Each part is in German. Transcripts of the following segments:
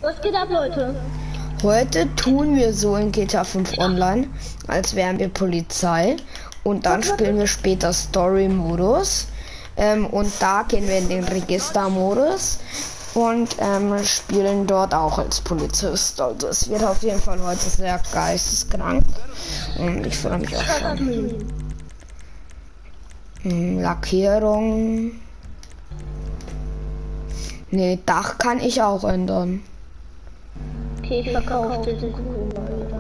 Was geht ab, Leute? Heute tun wir so in GTA 5 Online, als wären wir Polizei. Und dann spielen wir später Story-Modus. Und da gehen wir in den Register-Modus. Und spielen dort auch als Polizist. Also es wird auf jeden Fall heute sehr geisteskrank. Und ich freue mich auch schon. Lackierung. Nee, Dach kann ich auch ändern. Okay, ich verkaufe diesen Kuruma wieder.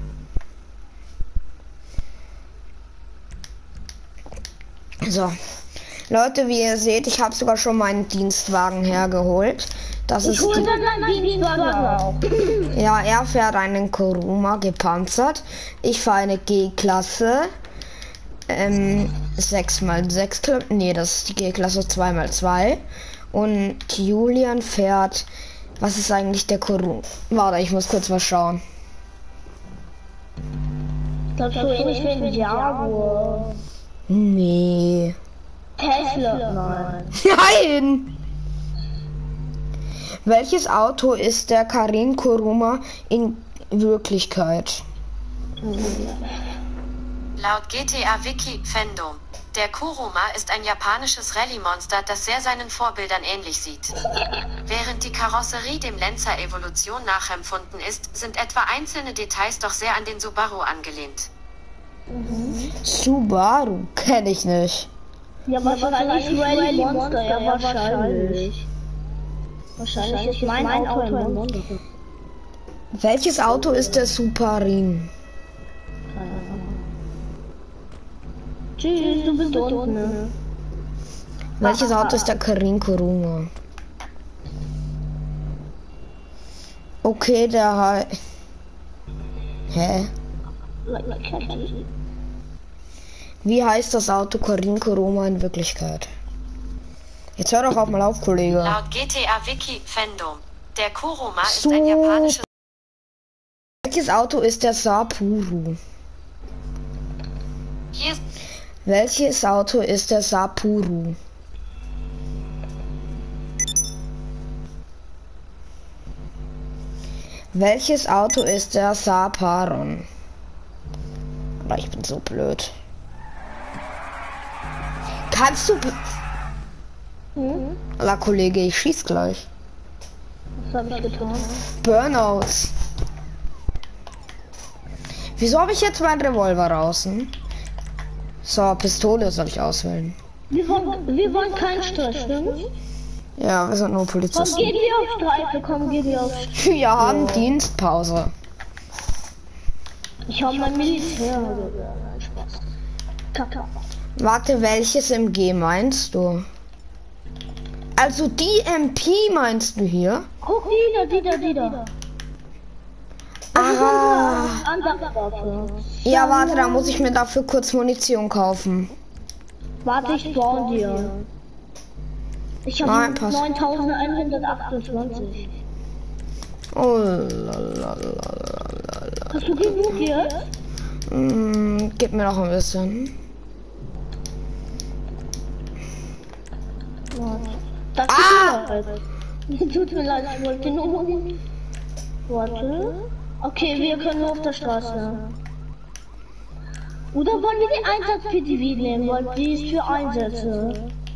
So. Leute, wie ihr seht, ich habe sogar schon meinen Dienstwagen hergeholt. Das ist ja, er fährt einen Kuruma gepanzert. Ich fahre eine G-Klasse. 6x6. Nee, das ist die G-Klasse 2x2. Und Julian fährt. Was ist eigentlich der Kuruma? Warte, ich muss kurz was schauen. Ich glaube so ähnlich wie ein Jaguar. Nee. Tesla, nein. Nein! Welches Auto ist der Karin Kuruma in Wirklichkeit? Laut GTA Wiki Fandom. Der Kuruma ist ein japanisches Rallye-Monster, das sehr seinen Vorbildern ähnlich sieht. Während die Karosserie dem Lancer Evolution nachempfunden ist, sind etwa einzelne Details doch sehr an den Subaru angelehnt. Subaru kenne ich nicht. Ja, wahrscheinlich Rally Monster, ja, wahrscheinlich. Wahrscheinlich ist mein Auto ein Monster. Welches Auto ist der Suparin? Tschüss, du bist unten. Welches Auto ist der Karin Kuruma? Okay, der Hä? Wie heißt das Auto Karin Kuruma in Wirklichkeit? Jetzt hör doch auch mal auf, Kollege. Laut GTA Wiki Fandom. Der Kuruma ist ein japanisches... Welches Auto ist der Sapuru? Hier ist... Welches Auto ist der Sapuru? Welches Auto ist der Saparon? Aber ich bin so blöd. Kannst du... La Kollege, ich schieß gleich. Was hab ich getan? Burnouts. Wieso habe ich jetzt meinen Revolver draußen? So, Pistole soll ich auswählen. Wir wollen keinen Stress, stimmt's? Ja, wir sind nur Komm, Polizisten. geh dir auf Streife, komm, geh dir auf Streife. Wir haben Dienstpause. Ich hab mein Militär. Nein, Spaß. Kacke. Warte, welches MG meinst du? Also die MP meinst du hier? Guck, die da. Ah. Ansatzwaffe. Ja, warte, da muss ich mir dafür kurz Munition kaufen. Warte, ich spawn dir. Ich Nein, habe passt. 9128. Oh, lalalala. Hast du genug jetzt? Gib mir noch ein bisschen. Das tut mir leid, ich wollte nur... Warte. Okay, wir können nur auf der Straße. Oder wollen wir die Einsatz-PDW nehmen, weil die ist für Einsätze.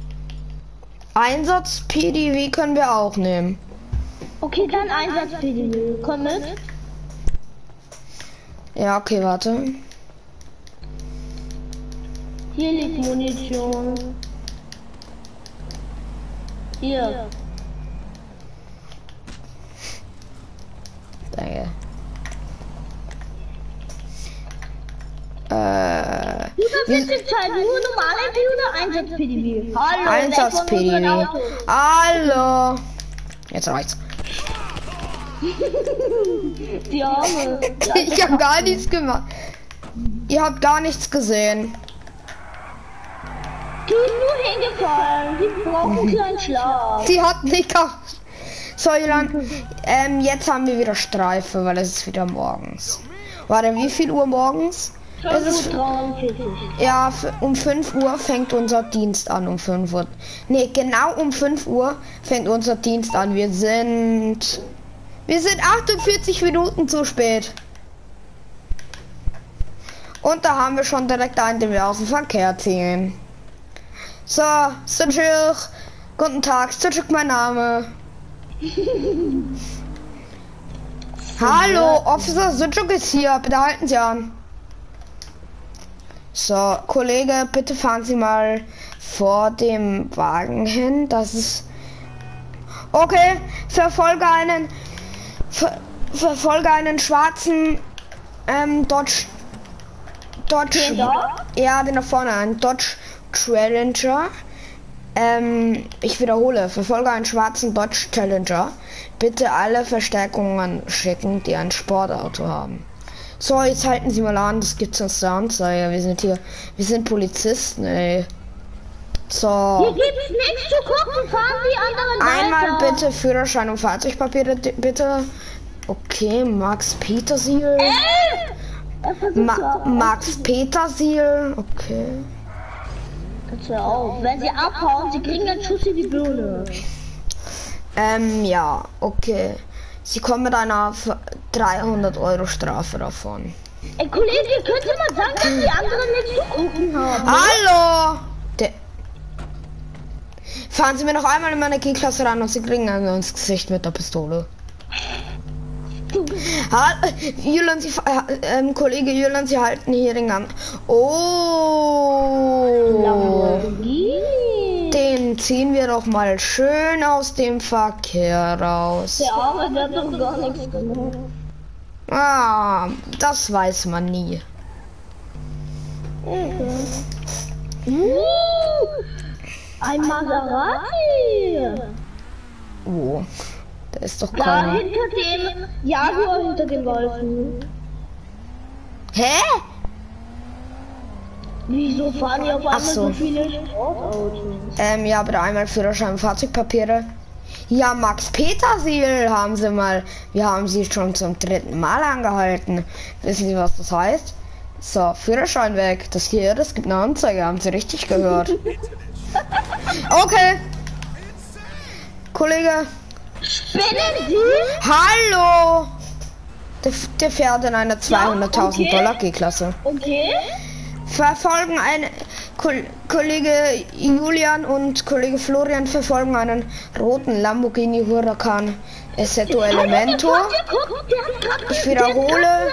Einsatz-PDW können wir auch nehmen. Okay, dann Einsatz-PDW. Komm mit. Ja, okay, warte. Hier liegt Munition. Hier. Danke. Du bist jetzt halt nur normale MP oder Einsatz-PDW? Hallo, Einsatz-PDW. Hallo. Jetzt reicht's. Die Arme. Ich habe gar nichts gemacht. Ihr habt gar nichts gesehen. Die ist nur hingefallen. Die brauchen einen kleinen Schlaf. Die hat nicht auch. So, Jolan, jetzt haben wir wieder Streife, weil es ist wieder morgens. Warte, wie viel Uhr morgens? Es ist 43. ja um 5 Uhr fängt unser Dienst an, um 5 Uhr. Nee, genau um 5 Uhr fängt unser Dienst an. Wir sind Wir sind 48 Minuten zu spät. Und da haben wir schon direkt einen, den wir aus dem Verkehr ziehen. So, Sujuk. Guten Tag, Sujuk mein Name. Hallo, Officer Sujuk ist hier. Bitte halten Sie an. So, Kollege, bitte fahren Sie mal vor dem Wagen hin. Das ist... Okay, verfolge einen schwarzen Dodge, ja, den da vorne, ein Dodge Challenger. Ich wiederhole, verfolge einen schwarzen Dodge Challenger. Bitte alle Verstärkungen schicken, die ein Sportauto haben. So, jetzt halten Sie mal an, das gibt's uns der Anzeige. Wir sind Polizisten, ey. So. Hier gibt's nichts zu gucken, fahren die anderen Einmal weiter. bitte Führerschein und Fahrzeugpapiere, bitte. Okay, Max Petersil. Max Petersil, okay. Kannst du auch. Wenn sie abhauen, sie kriegen einen Schuss in die Birne. Ja, okay. Sie kommen mit einer 300 € Strafe davon. Ey, Kollege, könnt ihr mal sagen, dass die anderen nichts zu gucken haben? Hallo! Fahren Sie mir noch einmal in meine G-Klasse ran und Sie kriegen einen ins Gesicht mit der Pistole. Jülan, Kollege Jülan, Sie halten hier den Gang. Oh! Den ziehen wir doch mal schön aus dem Verkehr raus. Der Arme, der hat doch gar nichts gemacht. Ah, das weiß man nie. Ein Maserati! Oh, da ist doch Da keiner. hinter dem Jaguar hinter den Wolfen. Hä? Wieso fahren die auf einmal so. so viele Sportautos? Ja, bitte einmal Führerschein, Fahrzeugpapiere. Ja, Max Petersil haben Sie mal. Wir haben Sie schon zum 3. Mal angehalten. Wissen Sie, was das heißt? So, Führerschein weg. Das hier, das gibt eine Anzeige. Haben Sie richtig gehört? Okay. Kollege. Spinnen Sie? Hallo. Der fährt in einer 200.000 okay. Dollar G-Klasse. Okay. Verfolgen Kollege Julian und Kollege Florian verfolgen einen roten Lamborghini Huracan Assetto Elemento. Ich wiederhole.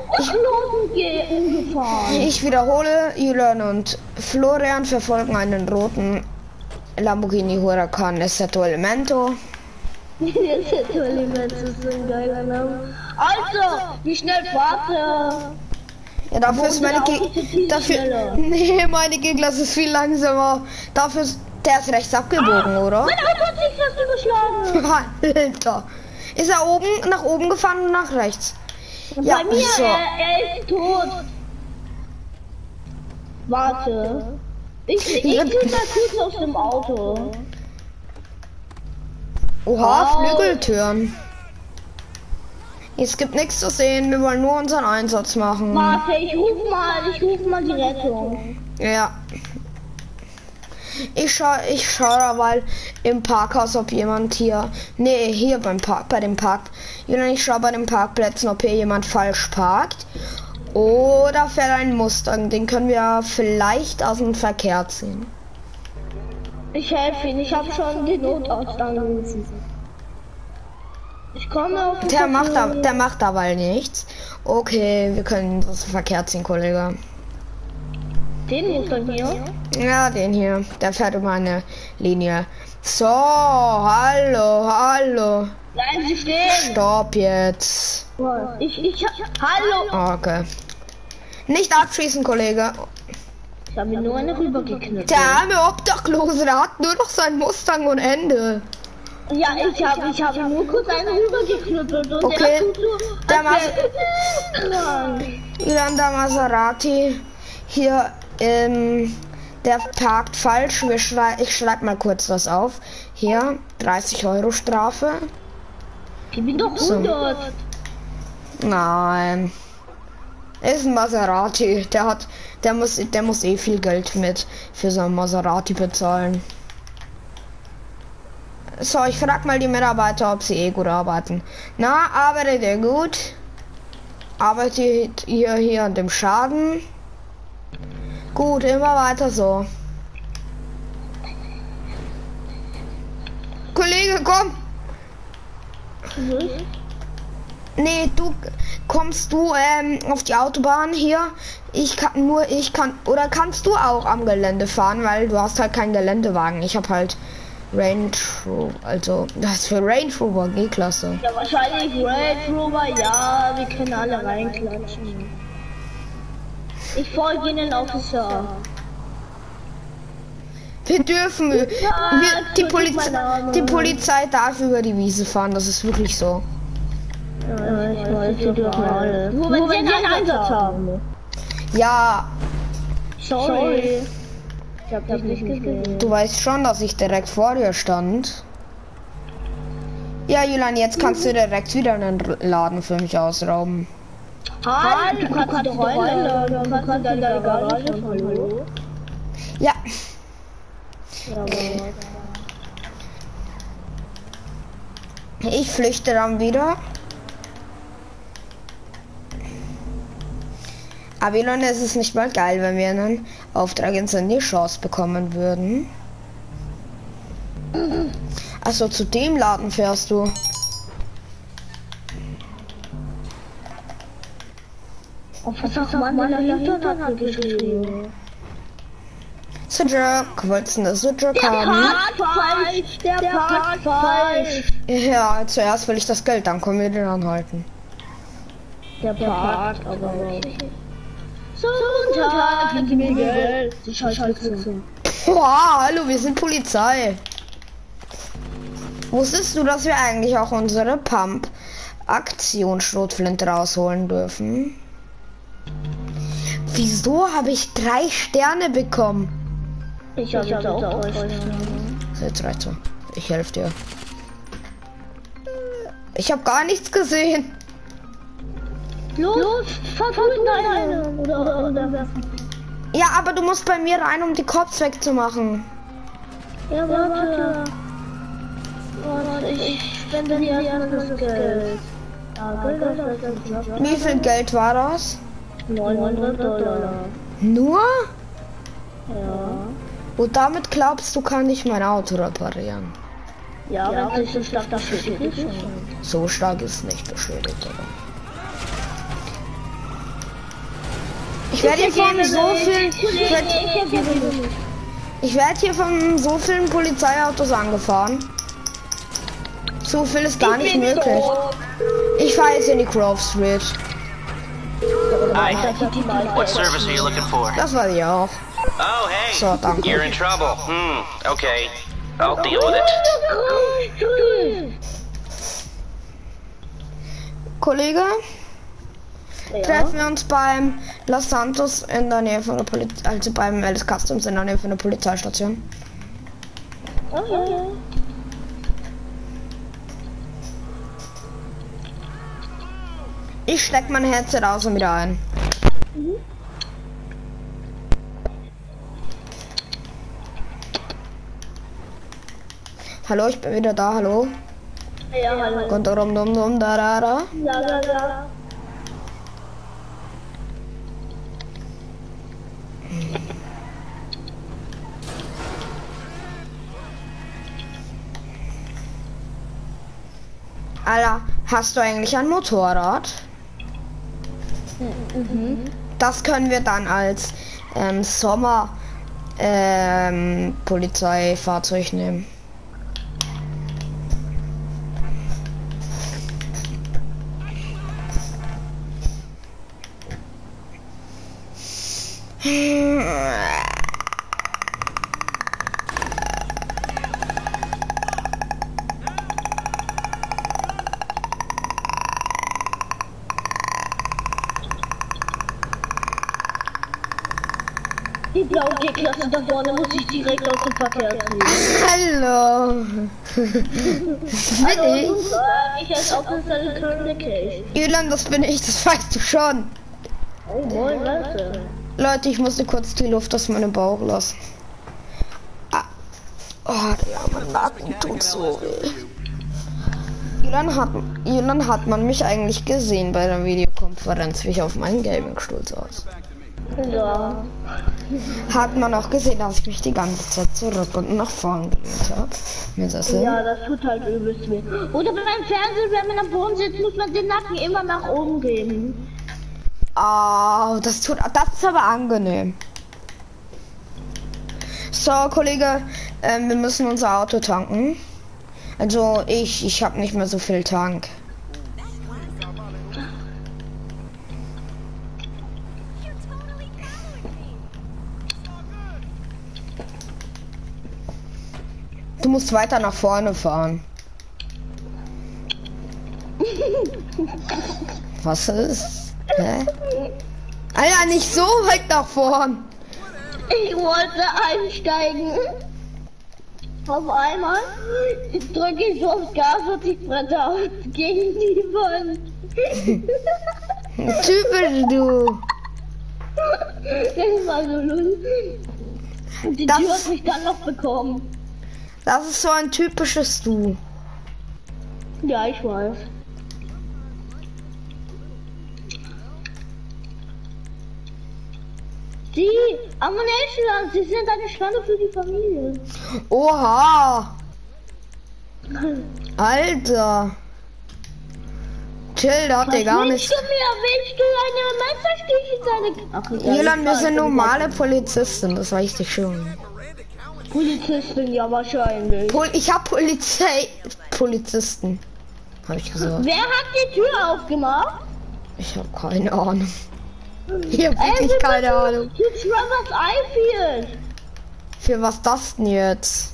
Ich wiederhole, Julian und Florian verfolgen einen roten Lamborghini Huracan Assetto Elemento. Assetto Elemento ist so ein geiler Name. Also, wie schnell fahrt ihr? Ja, dafür ist meine Nee, meine G-Klasse ist viel langsamer. Dafür ist der ist rechts abgebogen, oder? Mein Auto hat sich fast überschlagen. Alter. Ist er oben nach oben gefahren und nach rechts? Ja, Bei mir, so. er ist tot. Warte. Ich bin da kurz aus dem Auto. Oha, Flügeltüren. Es gibt nichts zu sehen, wir wollen nur unseren Einsatz machen. Warte, ich ruf mal die Rettung. Ja. Ich schau mal im Parkhaus, ob jemand hier. Nee, hier bei dem Park. Ich schau bei den Parkplätzen, ob hier jemand falsch parkt. Oder fährt ein Mustang. Den können wir vielleicht aus dem Verkehr ziehen. Ich helfe ihn, ich habe schon den Notarzt angerufen. Ich komme auf Der macht aber nichts. Okay, wir können das Verkehr ziehen, Kollege. Den Mustang hier? Ja, den hier. Der fährt über eine Linie. So, hallo. Bleiben Sie stehen! Stopp jetzt. Hallo! Okay. Nicht abschießen, Kollege. Ich habe mir nur eine rübergeknüpft. Der arme Obdachlose, der hat nur noch seinen Mustang und Ende. Ja, ich habe nur kurz einen rübergeknüppelt und Okay. der Der Maserati hier, der parkt falsch. Ich schreibe mal kurz das auf. Hier, 30 € Strafe. Ich bin doch 100. Nein. Ist ein Maserati. Der muss eh viel Geld für so ein Maserati bezahlen. So, ich frag mal die Mitarbeiter, ob sie eh gut arbeiten. Na, arbeitet ihr gut? Arbeitet ihr hier an dem Schaden? Gut, immer weiter so. Kollege, komm! Nee, kommst du auf die Autobahn hier? Oder kannst du auch am Gelände fahren, weil du hast halt keinen Geländewagen. Ich habe halt Range Rover, also das ist für Range Rover G-Klasse. Ja, wahrscheinlich Range Rover, ja, wir können alle reinklatschen. Ich folge Ihnen, Officer. Wir dürfen, die Polizei darf über die Wiese fahren, das ist wirklich so. Ja, ich weiß, wir dürfen alle. Nur wenn sie einen Einsatz haben. Ja, Sorry. Ich hab dich nicht gesehen. du weißt schon, dass ich direkt vor dir stand. Ja, Julian, jetzt kannst du direkt wieder einen Laden für mich ausrauben. Halt, du kannst doch reinladen. Du kannst deine Garage von Hallo. Ja. Ja, Ich flüchte dann wieder. Aber Leute, es ist nicht mal geil, wenn wir einen Auftrag in seine Chance bekommen würden. Also zu dem Laden fährst du. was man dahinter hat geschrieben. Sujuk, wolltest du eine Sujuk haben? Der Part falsch. Ja, zuerst will ich das Geld, dann können wir den anhalten. Der Part, aber so, guten Tag, gib mir Geld. Die Scheiße. Boah, hallo, wir sind Polizei. Wusstest du, dass wir eigentlich auch unsere Pump-Aktion-Schrotflinte rausholen dürfen? Wieso habe ich 3 Sterne bekommen? Ich habe jetzt auch 3 Sterne. Jetzt reicht's so. Ich helfe dir. Ich habe gar nichts gesehen. Los, verfolgen eine. Oder. Ja, aber du musst bei mir rein, um die Cops wegzumachen. Ja, warte. Ich spende dir erstmal das Geld. Wie viel Geld war das? $900. Nur? Ja. Und damit glaubst du, kann ich mein Auto reparieren? Ja, wenn es so stark beschädigt ist. So stark ist nicht beschädigt, oder? Ich werde hier von so vielen... Ich werde hier von so vielen Polizeiautos angefahren. So viel ist gar nicht möglich. Ich fahre jetzt in die Grove Street. Hi. What service are you looking for? Das war ich auch. Oh, hey. So, danke. You're in trouble. Okay. I'll deal with it. Kollege, treffen wir uns beim Los Santos in der Nähe von der Polizei, also beim Alice Customs in der Nähe von der Polizeistation. Okay. Ich steck mein Headset aus und wieder ein. Hallo, ich bin wieder da, hallo. Ja, hallo. Kontorum dum dum da da da. Ja. Alter, hast du eigentlich ein Motorrad? Das können wir dann als Sommer Polizeifahrzeug nehmen. Die blaue G-Klasse da vorne muss ich direkt aus dem Verkehr ziehen. Hallo. Hallo, ich heiße Officer Communication. Irland, das bin ich, das weißt du schon. Oh, moin, Leute. Leute, ich musste kurz die Luft aus meinem Bauch lassen. Oh, ja, mein Nacken tut so weh. Julian hat man mich eigentlich gesehen bei der Videokonferenz, wie ich auf meinem Gaming-Stuhl saß. Ja. Hat man auch gesehen, dass ich mich die ganze Zeit zurück und nach vorn gelehnt habe. Ja, das tut halt übelst weh. Oder beim Fernsehen, wenn man am Boden sitzt, muss man den Nacken immer nach oben geben. Oh, das ist aber angenehm. So, Kollege, wir müssen unser Auto tanken. Also ich habe nicht mehr so viel Tank. Du musst weiter nach vorne fahren. Was ist? Hä? Alter, nicht so weit nach vorn. Ich wollte einsteigen. Auf einmal drücke ich so aufs Gas und ich brenne aus gegen die Wand. Typisch du. Das war so lustig. Und die Tür hat mich dann noch bekommen. Das ist so ein typisches Du. Ja, ich weiß. Die Ammunition, sie sind eine Schande für die Familie. Oha. Alter. Chill, da hat der gar nicht. Willst du eine Messerstich in seine... Julian, wir sind normale Polizisten, das weiß ich schon. Polizistin, ja wahrscheinlich. Ich hab Polizisten. Hab ich gesagt. Wer hat die Tür aufgemacht? Ich hab keine Ahnung. Ich hab wirklich keine Ahnung. Du Trevor's Eifield. Für was das denn jetzt?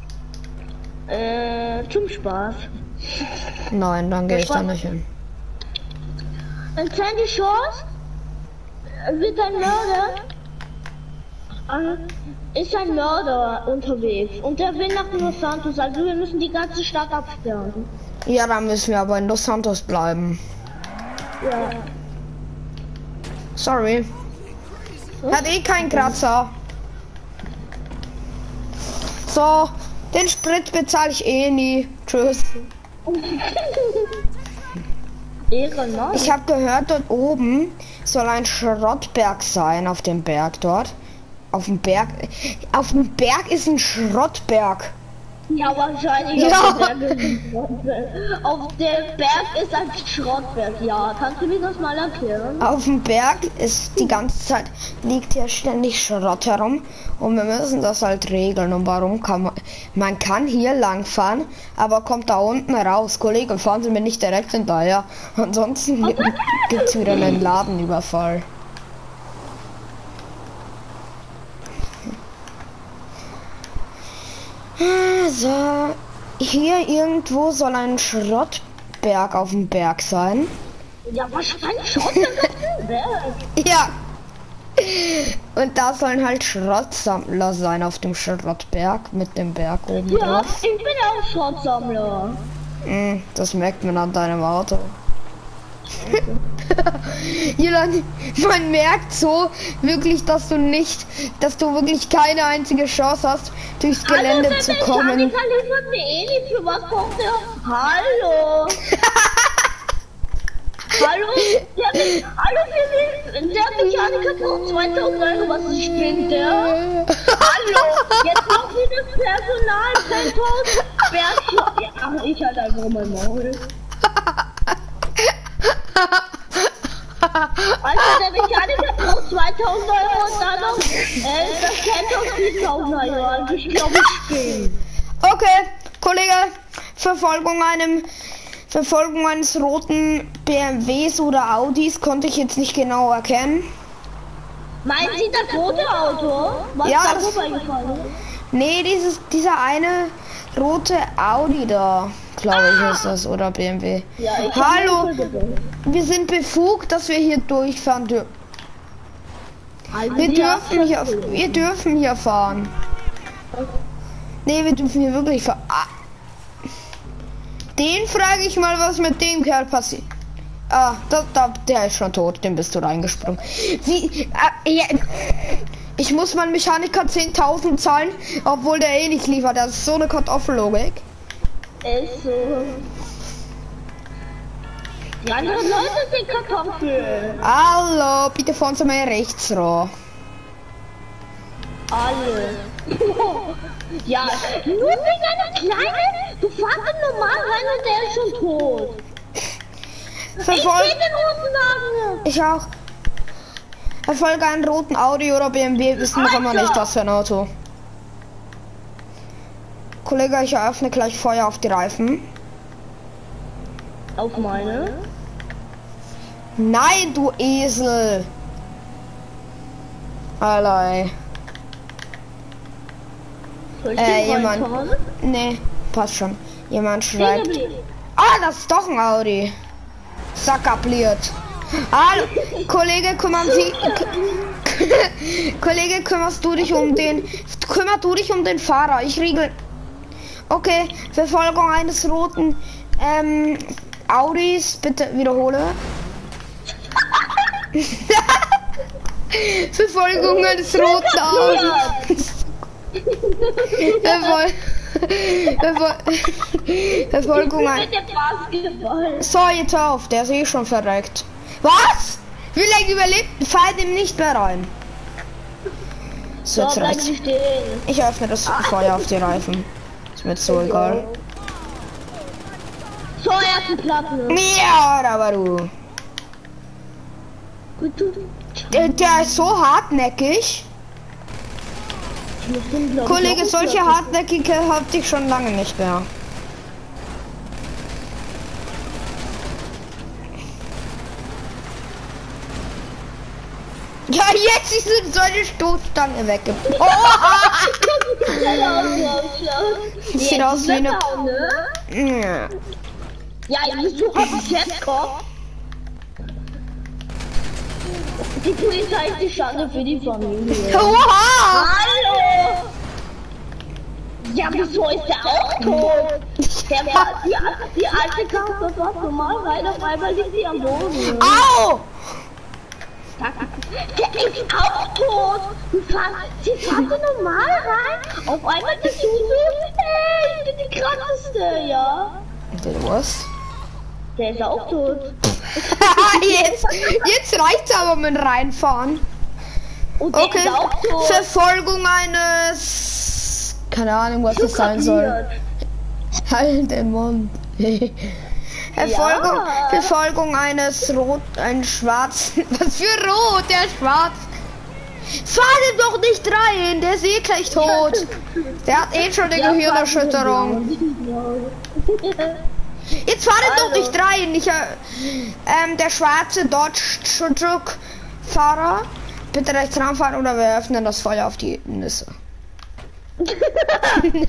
Zum Spaß. Nein, dann gehe ich da nicht hin. In Sandy Shores wird ein Mörder ist ein Mörder unterwegs und der will nach Los Santos, also wir müssen die ganze Stadt absperren. Ja, dann müssen wir aber in Los Santos bleiben. Ja. Sorry. Hat eh keinen Kratzer. So, den Sprit bezahle ich eh nie. Tschüss. Ehrenmann. Ich habe gehört, dort oben soll ein Schrottberg sein, auf dem Berg dort. Auf dem Berg ist ein Schrottberg. Ja, wahrscheinlich. Ja. Auf dem Berg ist ein Schrottberg, ja. Kannst du mir das mal erklären? Auf dem Berg ist die ganze Zeit, liegt hier ständig Schrott herum und wir müssen das halt regeln. Und warum kann man kann hier lang fahren, aber kommt da unten raus. Kollege, fahren Sie mir nicht direkt hinterher. Ansonsten gibt's wieder einen Ladenüberfall. So, hier irgendwo soll ein Schrottberg auf dem Berg sein. Ja, wahrscheinlich Schrottberg auf dem Berg. Ja. Und da sollen halt Schrottsammler sein auf dem Schrottberg mit dem Berg oben Ja, drauf. ich bin auch Schrottsammler. Das merkt man an deinem Auto. Julian, man merkt so wirklich, dass du wirklich keine einzige Chance hast, durchs Gelände zu kommen. Für was kommt der? Hallo. Hallo, der Mechaniker braucht 2000 Euro, was stimmt der? Hallo, jetzt noch wieder das Personal, 10.000, ach, ich halt einfach mein Maul. Also der Mechaniker braucht 2000 Euro und dann noch das 10.000 Euro, also ich glaube ich stehe. Okay, Kollege, Verfolgung eines roten BMWs oder Audis konnte ich jetzt nicht genau erkennen. Meinen Sie das rote Auto? Was Ja, da vorbeigefahren ist? Nee, dieser eine rote Audi da, glaube ich, ist das, oder BMW. Ja, ich Hallo, wir sind befugt, dass wir hier durchfahren dürfen. Wir dürfen hier fahren. Nee, wir dürfen hier wirklich fahren. Den frage ich mal, was mit dem Kerl passiert. Der ist schon tot, den bist du reingesprungen. Ich muss meinen Mechaniker 10.000 zahlen, obwohl der eh nicht liefert. Das ist so eine Kartoffellogik. Ist so. Die anderen Leute sind Kartoffeln. Hallo, bitte fahren Sie mal rechts ran. Alle. Ja, nur wegen einer kleinen, du fährst normal rein und der ist schon tot. Ich sehe den roten Wagen. Ich auch. Verfolge einen roten Audi oder BMW, wissen noch immer nicht, was für ein Auto. Kollege, ich eröffne gleich Feuer auf die Reifen. Auf meine? Nein, du Esel. Allei. Soll ich den jemand. reinfahren? Nee, passt schon. Jemand schreibt. Ah, das ist doch ein Audi. Sackabliert. Hallo, Kollege, Kollege, kümmerst du dich um den Fahrer. Ich riegel. Okay, Verfolgung eines roten Audis, bitte wiederhole. Verfolgung eines roten Audis. Verfolgung ein. So, jetzt auf, der ist eh schon verreckt. Was? Wie lange überlebt? Fällt ihm nicht mehr rein. So, jetzt reicht's. Ich öffne das Feuer auf die Reifen. Ist mir so egal. So, erste Platte. Ja, aber du. Der ist so hartnäckig. Kollege, solche hartnäckige hatte ich schon lange nicht mehr. Ja, jetzt sind solche Stoßstange weg. Oh! Sieht aus wie eine... Ja. Ja, wieso hab ich jetzt Kopf? Die Polizei ist die Schande für die Familie. Oha! Hallo! Ja, wieso ist der auch tot? Der war, die alte Karte war normal rein, auf einmal liegt sie am Boden. Au! Der ist auch tot! Sie fahren normal rein, auf einmal bist du so, hey, ich bin die krasseste, ja? Was? Der ist auch tot. jetzt reicht's aber mit reinfahren. Und der Okay, ist auch tot. Verfolgung eines... Keine Ahnung, was das sein soll. Halt den Mund. Verfolgung eines schwarzen... Was für rot, der ist schwarz. Fahr den doch nicht rein, der ist eh gleich tot. Der hat eh schon eine Gehirnerschütterung. Jetzt fahr den doch nicht rein. Der schwarze Dodge Chujuk Fahrer. Bitte rechts ranfahren oder wir öffnen das Feuer auf die Nüsse. Guten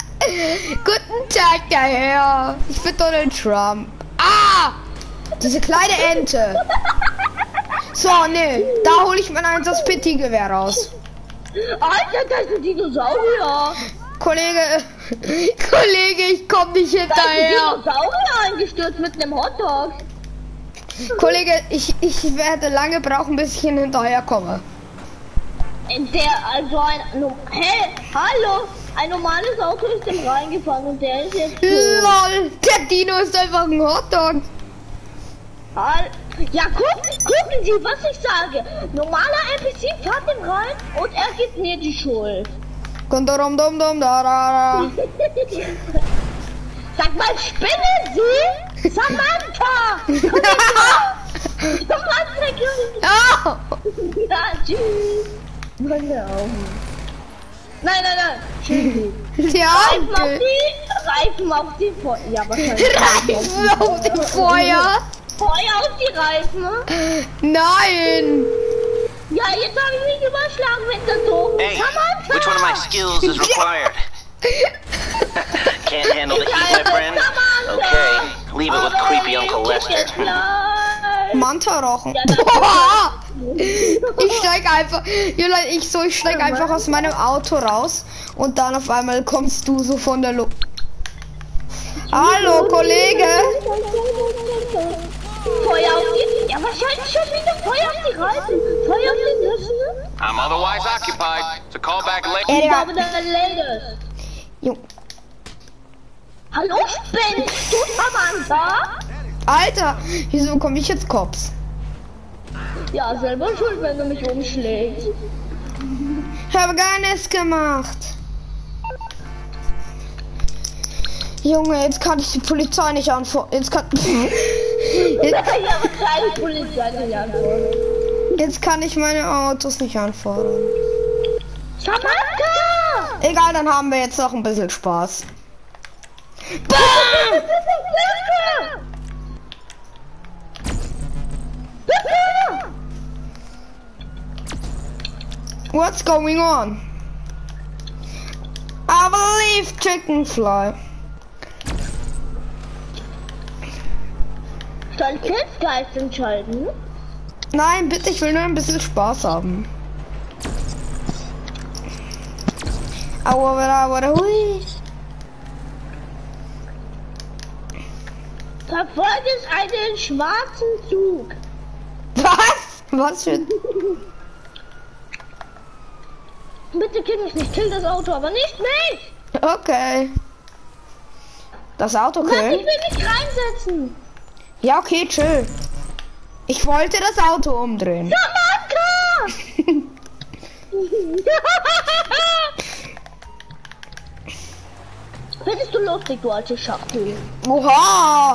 Tag, der Herr. Ich bin Donald Trump. Ah! Diese kleine Ente. So, ne, da hole ich mein Einsatz-PT-Gewehr raus. Alter, das ist ein Dinosaurier. Kollege, ich komm nicht Da hinterher. ist ein Dinosaurier eingestürzt mit einem Hotdog. Kollege, ich werde lange brauchen, bis ich hinterher komme. Hallo, ein normales Auto ist dem reingefahren und der ist jetzt tot. LOL, der Dino ist einfach ein Hotdog. Ja, gucken Sie, was ich sage. Normaler NPC fährt dem rein und er gibt mir die Schuld. Sag mal, spinnen Sie? Samantha! Komm her! Samantha, Oh. ja, tschüss. Meine Augen. Nein. Tschüss. Ja, Reifen auf die Feuer. Ja, wahrscheinlich. Reifen auf dem Feuer? Feuer auf die Reifen? Nein. Ja, jetzt habe ich mich überschlagen mit der Doof. Hey, Samantha! which one of my skills is required? Can't handle the heat, my friend? Okay, leave it with creepy Uncle Lester. Manta-Rochen. Ich steig einfach, ich steig einfach aus meinem Auto raus und dann auf einmal kommst du so von der Luft. Hallo, Kollege. Feuer auf die... Ja, wahrscheinlich schon wieder Feuer auf die Reifen. Feuer auf die Nüsse. I'm otherwise occupied, so call back later. Ich Digga. glaube, das ist. Jo. Hallo, spinnst du, Samantha? Alter, wieso komme ich jetzt Cops? Ja, selber schuld, wenn du mich umschlägst. Ich habe gar nichts gemacht. Junge, jetzt kann ich die Polizei nicht anfordern. Jetzt kann... Ja, aber keine Polizei nicht antworten. Jetzt kann ich meine Autos nicht anfordern. Samantha! Egal, dann haben wir jetzt noch ein bisschen Spaß. What's going on? I believe chicken fly. Soll ich Kidsgeist entscheiden? Nein, bitte, ich will nur ein bisschen Spaß haben. Aua, hui. Verfolge es einen schwarzen Zug. Was? Was für... Bitte kill mich nicht, kill das Auto, aber nicht mich! Okay. Das Auto Mann, ich killen? will mich reinsetzen! Ja, okay, chill. Ich wollte das Auto umdrehen. Samantha! Findest du lustig, du alte Schachtel? Oha!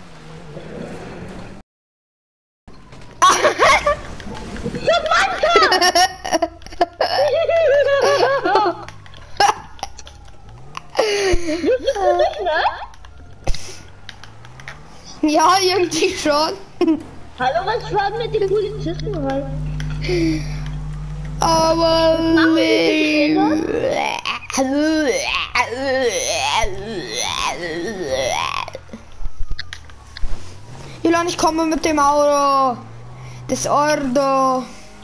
Wusstest du nicht, ne? Ja, irgendwie schon. Hallo, was schreiben mit den Polizisten rein? Aber Julian, ich komme mit dem Auto. Das Ordo.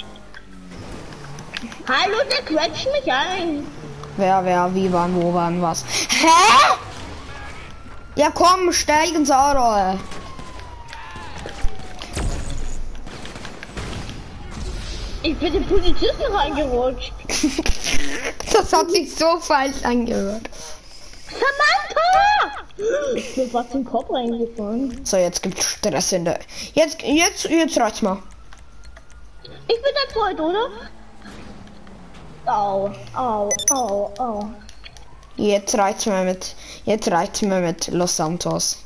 Hallo, der quetscht mich ein. Wer, wie, wann, wo, wann, was. Hä? Ja komm, steig ins Auto. Ich bin den Polizisten reingerutscht. Das hat sich so falsch angehört. Samantha! Ich bin fast in den Kopf reingefahren. So, jetzt gibt's Stress in der... Jetzt reicht's mal. Ich bin dein Freund, oder? Au, au, au, au. Jetzt reicht's mir mit Los Santos.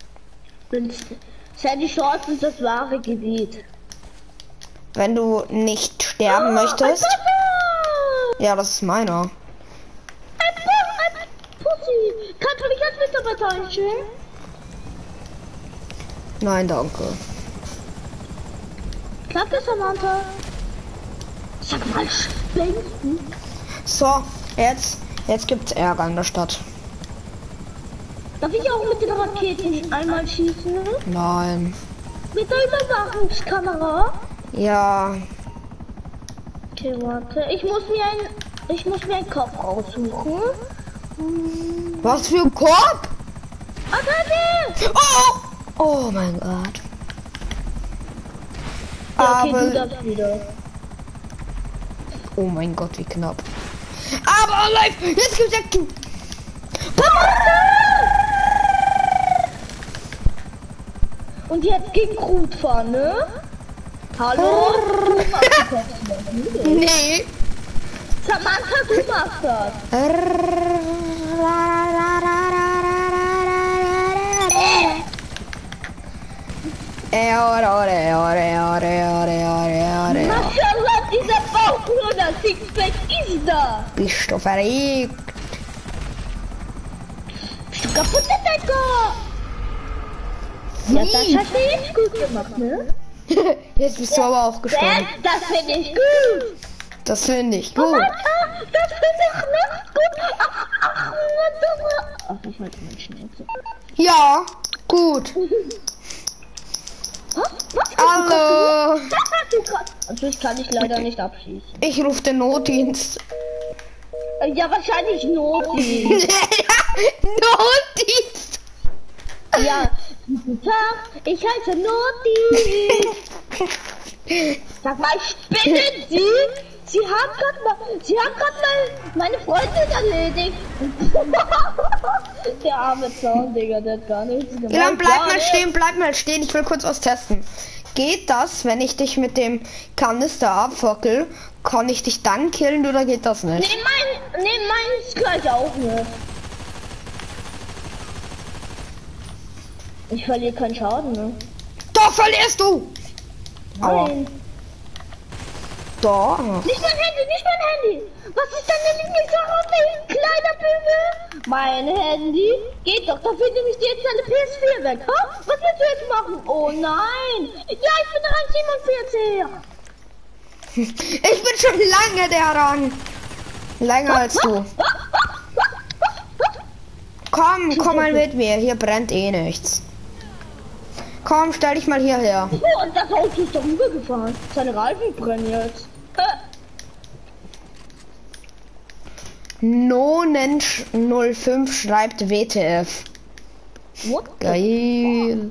Sei die Chance ist das wahre Gebiet. Wenn du nicht sterben möchtest... Ja, das ist meiner. Ein Pussy! Kannst du mich als Mitarbeiter einstellen? Nein, danke. Klappt das, Samantha? Sag mal, spinnst du? So, jetzt gibt's Ärger in der Stadt. Darf ich auch mit den Raketen einmal schießen? Nein. Mit der Überwachungskamera? Ja. Okay, warte. Ich muss mir einen Kopf raussuchen. Was für ein Korb? Attacke! Oh! Oh mein Gott. Ja, okay, Aber... du darfst wieder. Oh mein Gott, wie knapp. Aber live! Jetzt gibt's ja... Und jetzt gegen Krut fahren, ne? Hallo? Du machst das. Nee. Samantha, du machst das. Maschallah, dieser Bauch nur das Sixpack ist da. Bist du verrückt? Bist du kaputt, Decker? Ja, das hast du jetzt gut gemacht, ne? Jetzt bist du aber auch gestorben. Das finde ich gut. Das finde ich gut. Samantha, das finde ich nicht gut. Ach, ich halte mein Schnauze. Ja, gut. Was? Hallo. Also ich kann dich leider nicht abschießen. Ich rufe den Notdienst. Ja, wahrscheinlich Notdienst. Notdienst. Ja, guten Tag, ich heiße Notdienst. Sag mal, spinnen Sie? Sie sie hat grad mal meine Freundin erledigt. Der arme Zaun, Digga, der hat gar nichts gemacht. Elan, bleib mal stehen, ich will kurz was testen. Geht das, wenn ich dich mit dem Kanister abfockel, kann ich dich dann killen oder geht das nicht? Nee, meins gleich auch nicht. Ich verliere keinen Schaden, ne? Doch, verlierst du! Aua. Nein. Da. Nicht mein Handy! Was ist deine Lieblingssache, kleiner Bügel? Mein Handy? Geht doch, dafür nehme ich dir jetzt deine PS4 weg, ha? Was willst du jetzt machen? Oh nein! Ja, ich bin Rang 47! Ich bin schon lange der Rang. Länger als du. Komm mal mit mir, hier brennt eh nichts. Komm, stell dich mal hierher. Oh, und das Auto ist doch rübergefahren. Seine Reifen brennen jetzt. Nonen05 schreibt WTF. What? Geil.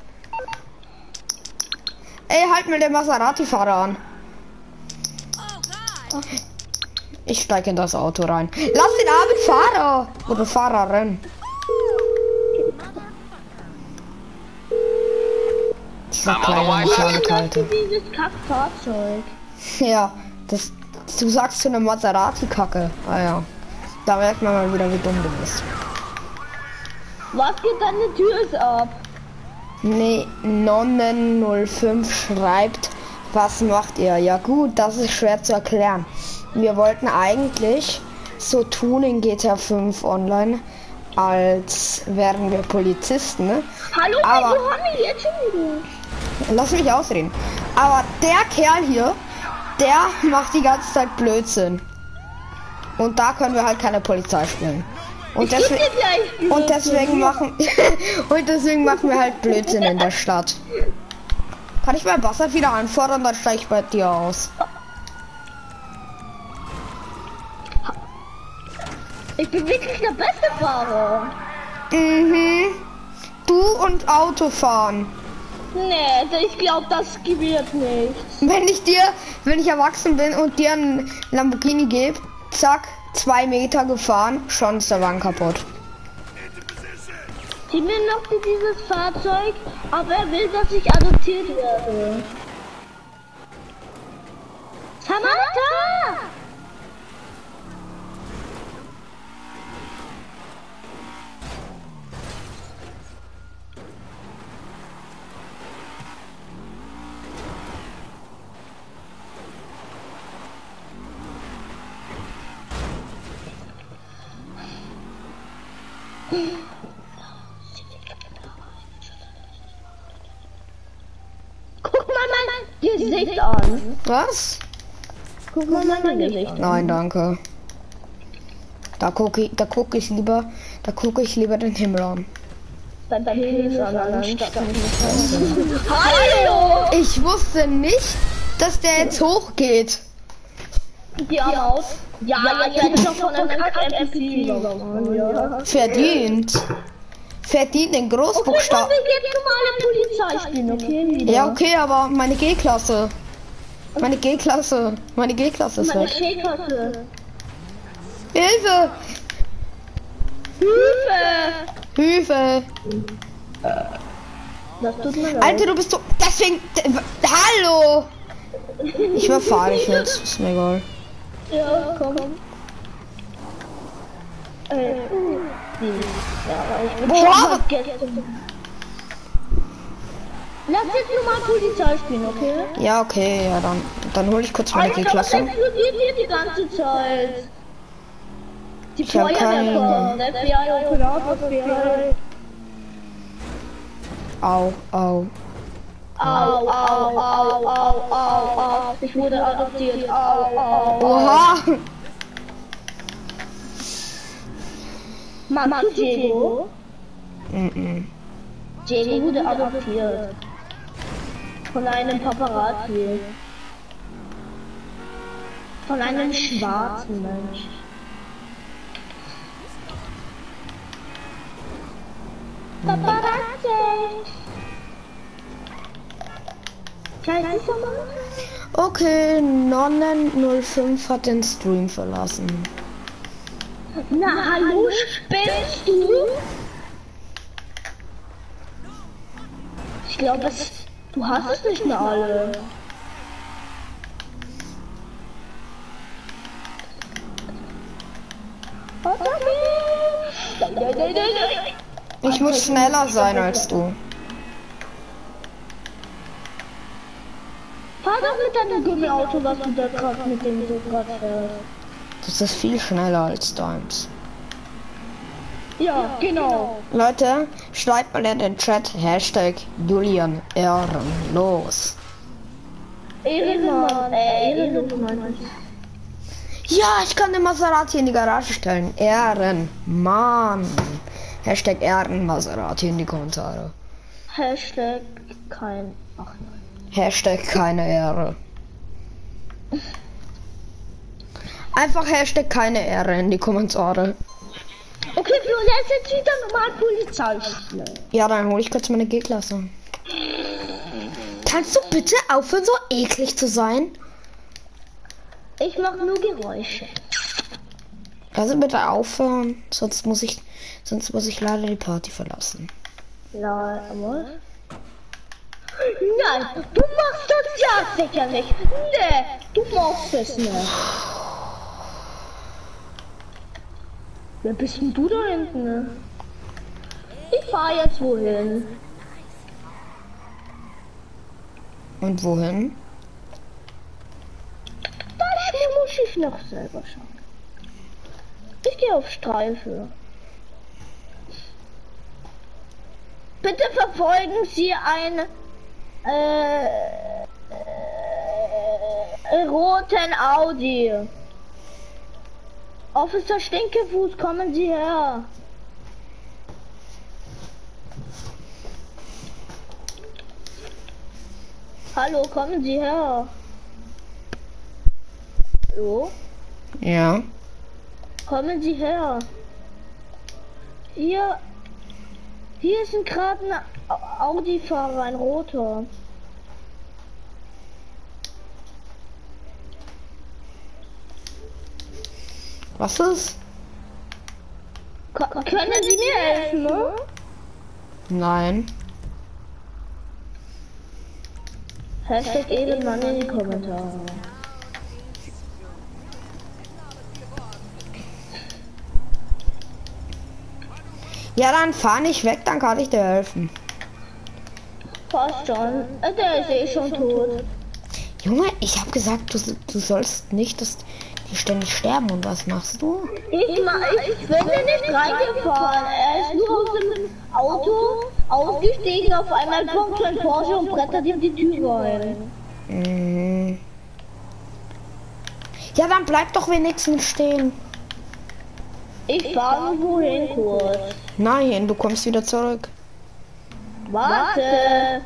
Ey, halt mir den Maserati-Fahrer an. Ich steige in das Auto rein. Lass den armen Fahrer oder Fahrerin. Dieser kleine Mechaniker. Dieses Kackfahrzeug. Ja, du sagst zu einer Maserati-Kacke. Ah ja. Da merkt man mal wieder, wie dumm du bist. Was geht deine Tür ist ab? Nee, Nonnen05 schreibt, was macht ihr? Ja gut, das ist schwer zu erklären. Wir wollten eigentlich so tun in GTA 5 Online, als wären wir Polizisten, ne? Hallo, Aber wieso haben wir jetzt schon wieder? lass mich ausreden. Aber der Kerl hier, der macht die ganze Zeit Blödsinn. Und da können wir halt keine Polizei spielen. Und deswegen machen wir halt Blödsinn in der Stadt. Kann ich mein Wasser wieder anfordern, dann steige ich bei dir aus. Ich bin wirklich der beste Fahrer. Mhm. Du und Autofahren. Nee, ich glaube, das wird nichts. Wenn ich erwachsen bin und dir einen Lamborghini gebe, zack, 2 Meter gefahren, schon ist der Wagen kaputt. Sie will noch dieses Fahrzeug, aber er will, dass ich adoptiert werde. Samantha! Guck mal mein Gesicht an. Was? Guck mal mein Gesicht an. Nein, danke. Da gucke ich lieber den Himmel an. Dein Penis an anstatt Hallo! Ich wusste nicht, dass der jetzt hochgeht. Ja, Maus. Ja, ich werde doch von einem Kack-NPC überfahren. Verdient den Großbuchstaben. Okay, wir jetzt normale Polizei spielen, okay? Wieder. Ja, okay, aber meine G-Klasse. Meine G-Klasse ist Meine weg. Schäkasse. Hilfe! Hilfe! Das tut mir leid. Alter, du bist so... Deswegen... Hallo! Ich überfahre dich jetzt. Ist mir egal. Ja, komm. Ja, ich bin Boah! schon vergessen. Lass jetzt nur mal Polizei spielen, okay? Ja, okay, ja, dann hole ich kurz meine Alter, was G-Klasse. explodiert hier die ganze Zeit? Die Ich hab Feuerwehr keine- kommt, FBI, Operator, FBI. Au. Au. Ich wurde adoptiert. Au. Oha! Magst du Diego? Mhm. Diego wurde adoptiert. Von einem Paparazzi. Von einem schwarzen Mensch. Paparazzi! Okay, Nonnen05 hat den Stream verlassen. Na, hallo, spinnst du? Ich glaube, du hast es nicht mehr alle. Ich muss schneller sein als du. Fahr doch mit deinem Gummiauto, was du da gerade mit dem so gerade fährst. Das ist viel schneller als deins. Ja, genau. Leute, schreibt mal in den Chat Hashtag Julian ehrenlos. Ehrenmann, ehrenlos meine ich. Ja, ich kann den Maserati in die Garage stellen. Ehrenmann. Hashtag Ehrenmaserati in die Kommentare. Hashtag kein... Ach nein. Hashtag keine Ehre. Einfach Hashtag keine Ehre in die Kommentare. Okay, Flo, jetzt wieder normal Polizeischule. Ja, dann hole ich kurz meine G-Klasse. Kannst du bitte aufhören, so eklig zu sein? Ich mache nur Geräusche. Also bitte aufhören, sonst muss ich leider die Party verlassen. Ja, aber... Nein, du machst das ja sicher nicht. Nee, du machst es nicht. Wer bist denn du da hinten? Ne? Ich fahr jetzt wohin? Und wohin? Das muss ich noch selber schauen. Ich gehe auf Streife. Bitte verfolgen Sie einen roten Audi. Officer Stinkefuß, kommen Sie her. Hallo, kommen Sie her. Hallo? Ja. Kommen Sie her. Hier ist gerade ein Audi-Fahrer, ein roter. Was ist? Können Sie mir helfen, ne? Nein. Hashtag Ehrenmann in die Kommentare. Ja, dann fahr nicht weg, dann kann ich dir helfen. Passt schon. Der ist eh schon tot. Junge, ich habe gesagt, du sollst nicht, dass die ständig sterben. Und was machst du? Ich bin nicht reingefahren. Er ist nur aus dem Auto ausgestiegen. Auf einmal kommt so ein Porsche und brettert ihm die Tür rein. Mhm. Ja, dann bleib doch wenigstens stehen. Ich fahre wohin kurz. Nein, du kommst wieder zurück. Warte.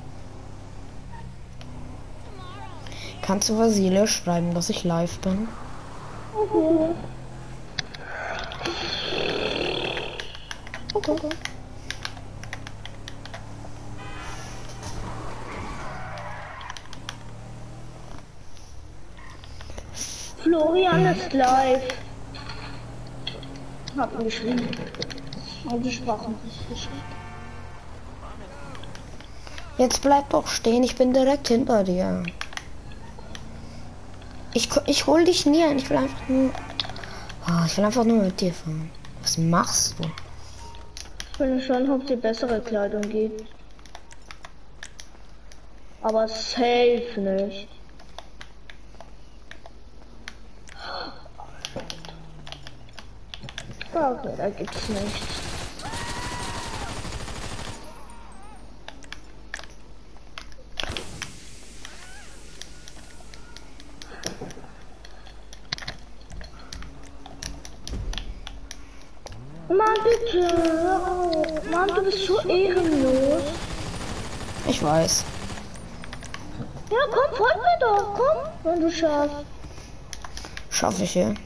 Kannst du Vasile schreiben, dass ich live bin? Okay. Okay. Florian ist live. Hab mir geschrieben. Und die Sprachnachricht geschickt. Jetzt bleib doch stehen, ich bin direkt hinter dir. Ich hol dich nie ein, ich will einfach nur... Oh, ich will einfach nur mit dir fahren. Was machst du? Ich will schon, ob die bessere Kleidung gibt. Aber safe nicht. Okay, da gibt's nichts. Mann, bitte. Oh, Mann, du bist so ehrenlos. Ich weiß. Ja, komm, folg mir doch. Komm, wenn du schaffst. Schaffe ich hier.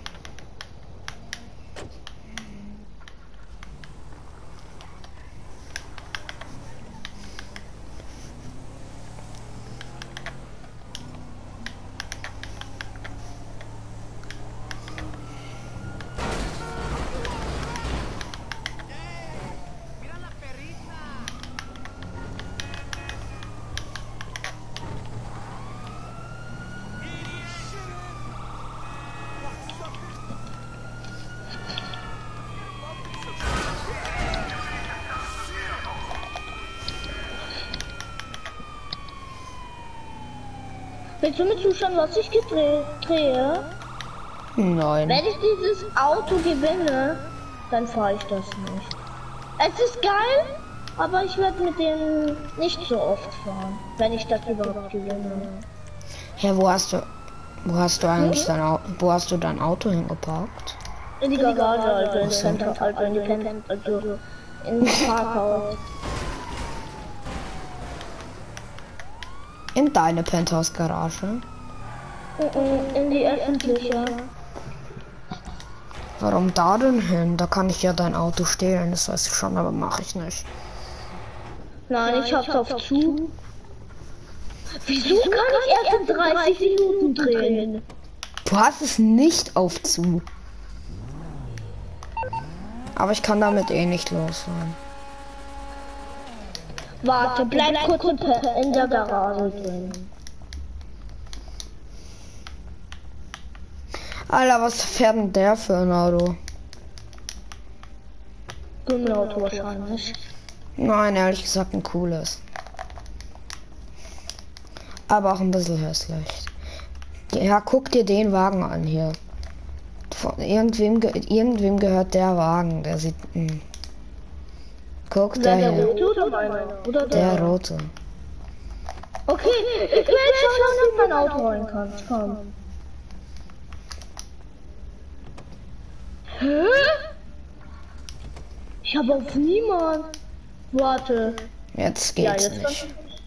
Willst du mir zuschauen, was ich drehe? Nein. Wenn ich dieses Auto gewinne, dann fahre ich das nicht. Es ist geil, aber ich werde mit dem nicht so oft fahren, wenn ich das überhaupt gewinne. Ja, wo hast du eigentlich wo hast du dein Auto hingeparkt? In die Garage, also in Center, also in die Pen, also in das Parkhaus. In deine Penthouse-Garage? In die öffentliche. Warum da denn hin? Da kann ich ja dein Auto stehlen, das weiß ich schon, aber mache ich nicht. Nein, ich hab's auf zu. Wieso kann ich erst in 30 Minuten drehen? Du hast es nicht auf zu. Aber ich kann damit eh nicht losfahren. Warte, bleib kurz in der Garage drin. Alter, was fährt denn der für ein Auto? Gummiauto wahrscheinlich. Nein, ehrlich gesagt ein cooles. Aber auch ein bisschen hässlich. Ja, guck dir den Wagen an hier. Von irgendwem gehört der Wagen. Der sieht... Guck, der hier. Rote oder meine? Oder Der rote. Okay, ich will schauen, dass du in mein Auto rein kannst. Komm. Hä? Ich habe auf niemand. Warte. Jetzt geht's jetzt nicht.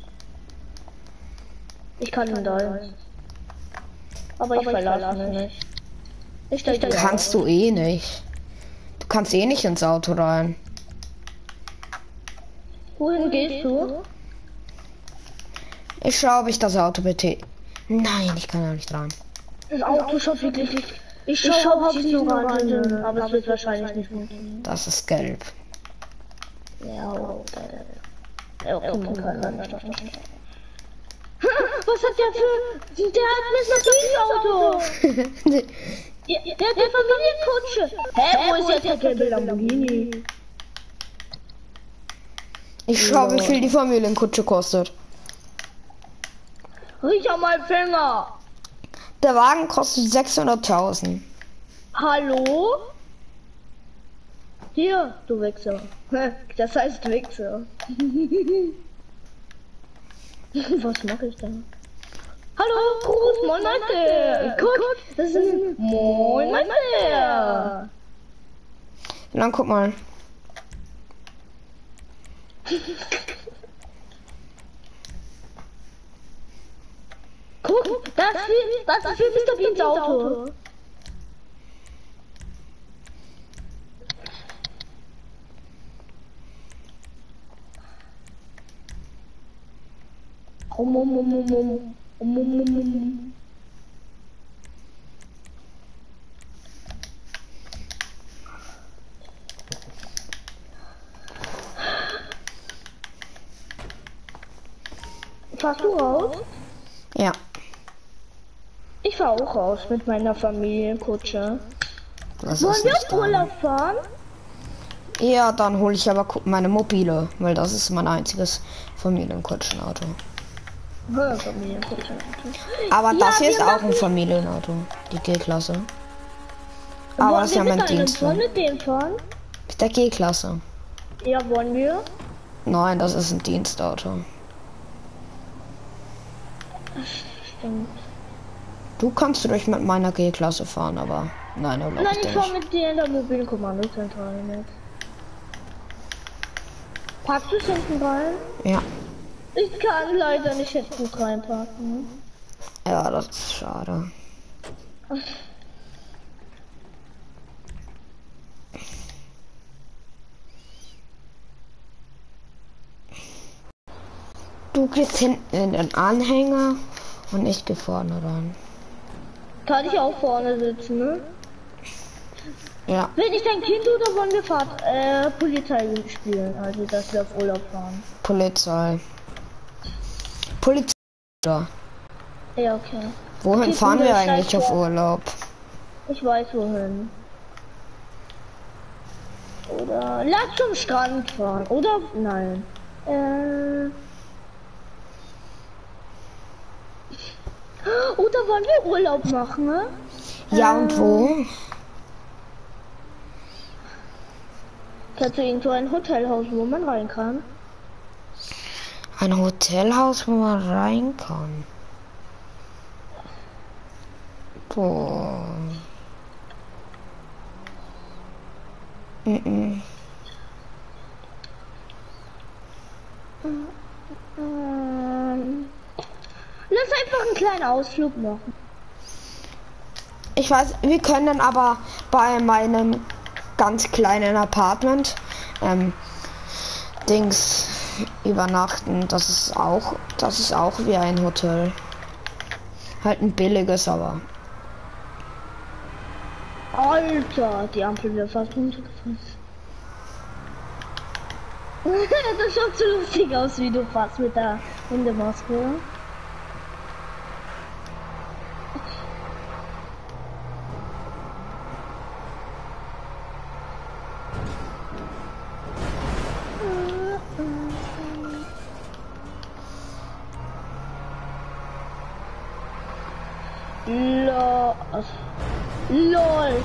Ich kann ihn da nicht. Aber ich verlasse nicht. Kannst du eh nicht. Du kannst eh nicht ins Auto rein. Wohin gehst du? Ich schaue, ob ich das Auto bitte. Nein, ich kann da nicht rein. Das Auto schaut wirklich. Ich schaue, ob ich so rein, aber es wird wahrscheinlich nicht funktionieren. Das ist gelb. Ja, okay, man kann dann nicht. Was hat der für... Der hat ein Mercedes-Auto! Der hat eine Familienkutsche! Hä, wo ist jetzt der gelbe Lamborghini? Ich schau, wie viel die Familienkutsche kostet. Riech an meinen Finger! Der Wagen kostet 600.000. Hallo? Hier, du Wichser. Das heißt Wichser. Was mache ich da? Hallo, Gruß, moin Meister! Guck, das ist ein Moin Meister! Und dann guck mal. Guck, das ist für Mr. Beans Auto. Fahrst du raus? Ja. Ich fahr auch raus mit meiner Familienkutsche. Das Wollen ist wir nicht auf Urlaub fahren? Ja, dann hole ich aber meine mobile, weil das ist mein einziges Familienkutschenauto. Familienkutsche. Aber Ja, das hier ist wir auch ein Familienauto, die G-Klasse. Aber das ist ja mein Dienst. Wollen wir mit dem fahren? Mit der G-Klasse. Ja, wollen wir? Nein, das ist ein Dienstauto. Stimmt. Du kannst durch mit meiner G-Klasse fahren, aber nein, da glaub Nein, ich ich dir fahr nicht. mit dir in der mobilen Kommandozentrale mit. Packst du hinten rein? Ja. Ich kann leider nicht hinten reinpacken. Ja, das ist schade. Du gehst hinten in den Anhänger und ich gehe vorne rein. Kann ich auch vorne sitzen, ne? Ja. Bin ich dein Kind oder wollen wir Polizei spielen? Also, dass wir auf Urlaub fahren. Polizei. Polizei. Da. Ja, okay. Wohin Okay, fahren cool, wir steig eigentlich auf vor. Urlaub? Ich weiß wohin. Oder lass zum Strand fahren. Oder nein. Oder wollen wir Urlaub machen, ne? Ja, und wo? Kennst du irgendwo ein Hotelhaus, wo man rein kann? Ein Hotelhaus, wo man rein kann. Boah. Mhm. Lass einfach einen kleinen Ausflug machen. Ich weiß, wir können aber bei meinem ganz kleinen Apartment Dings übernachten. Das ist auch wie ein Hotel. Halt ein billiges, aber. Alter, die Ampel wäre fast runtergefallen. Das schaut so lustig aus, wie du fast mit der Hundemaske. LOL.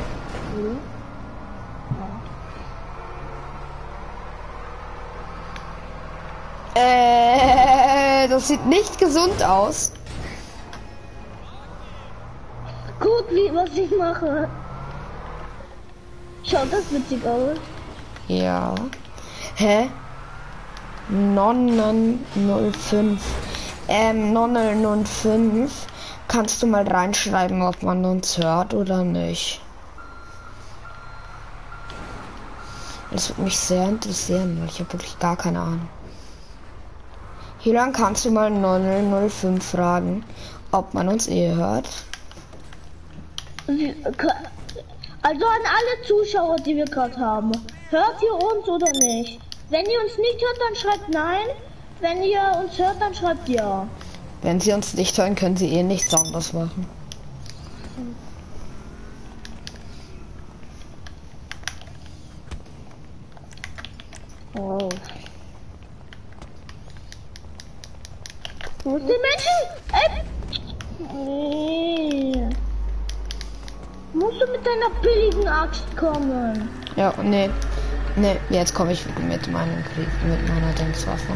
Das sieht nicht gesund aus. Guck, was ich mache. Schaut das witzig aus? Ja. Hä? Nonnen05. Nonnen05. Kannst du mal reinschreiben, ob man uns hört oder nicht? Das würde mich sehr interessieren, weil ich habe wirklich gar keine Ahnung. Hier lang kannst du mal 005 fragen, ob man uns hört. Also an alle Zuschauer, die wir gerade haben. Hört ihr uns oder nicht? Wenn ihr uns nicht hört, dann schreibt nein. Wenn ihr uns hört, dann schreibt ja. Wenn sie uns nicht hören, können sie eh nichts anderes machen. Oh. Wo ist die Menschen? Nee. Musst du mit deiner billigen Axt kommen? Ja, nee. Nee, jetzt komme ich mit meinem Krieg, mit meiner Dingswaffe.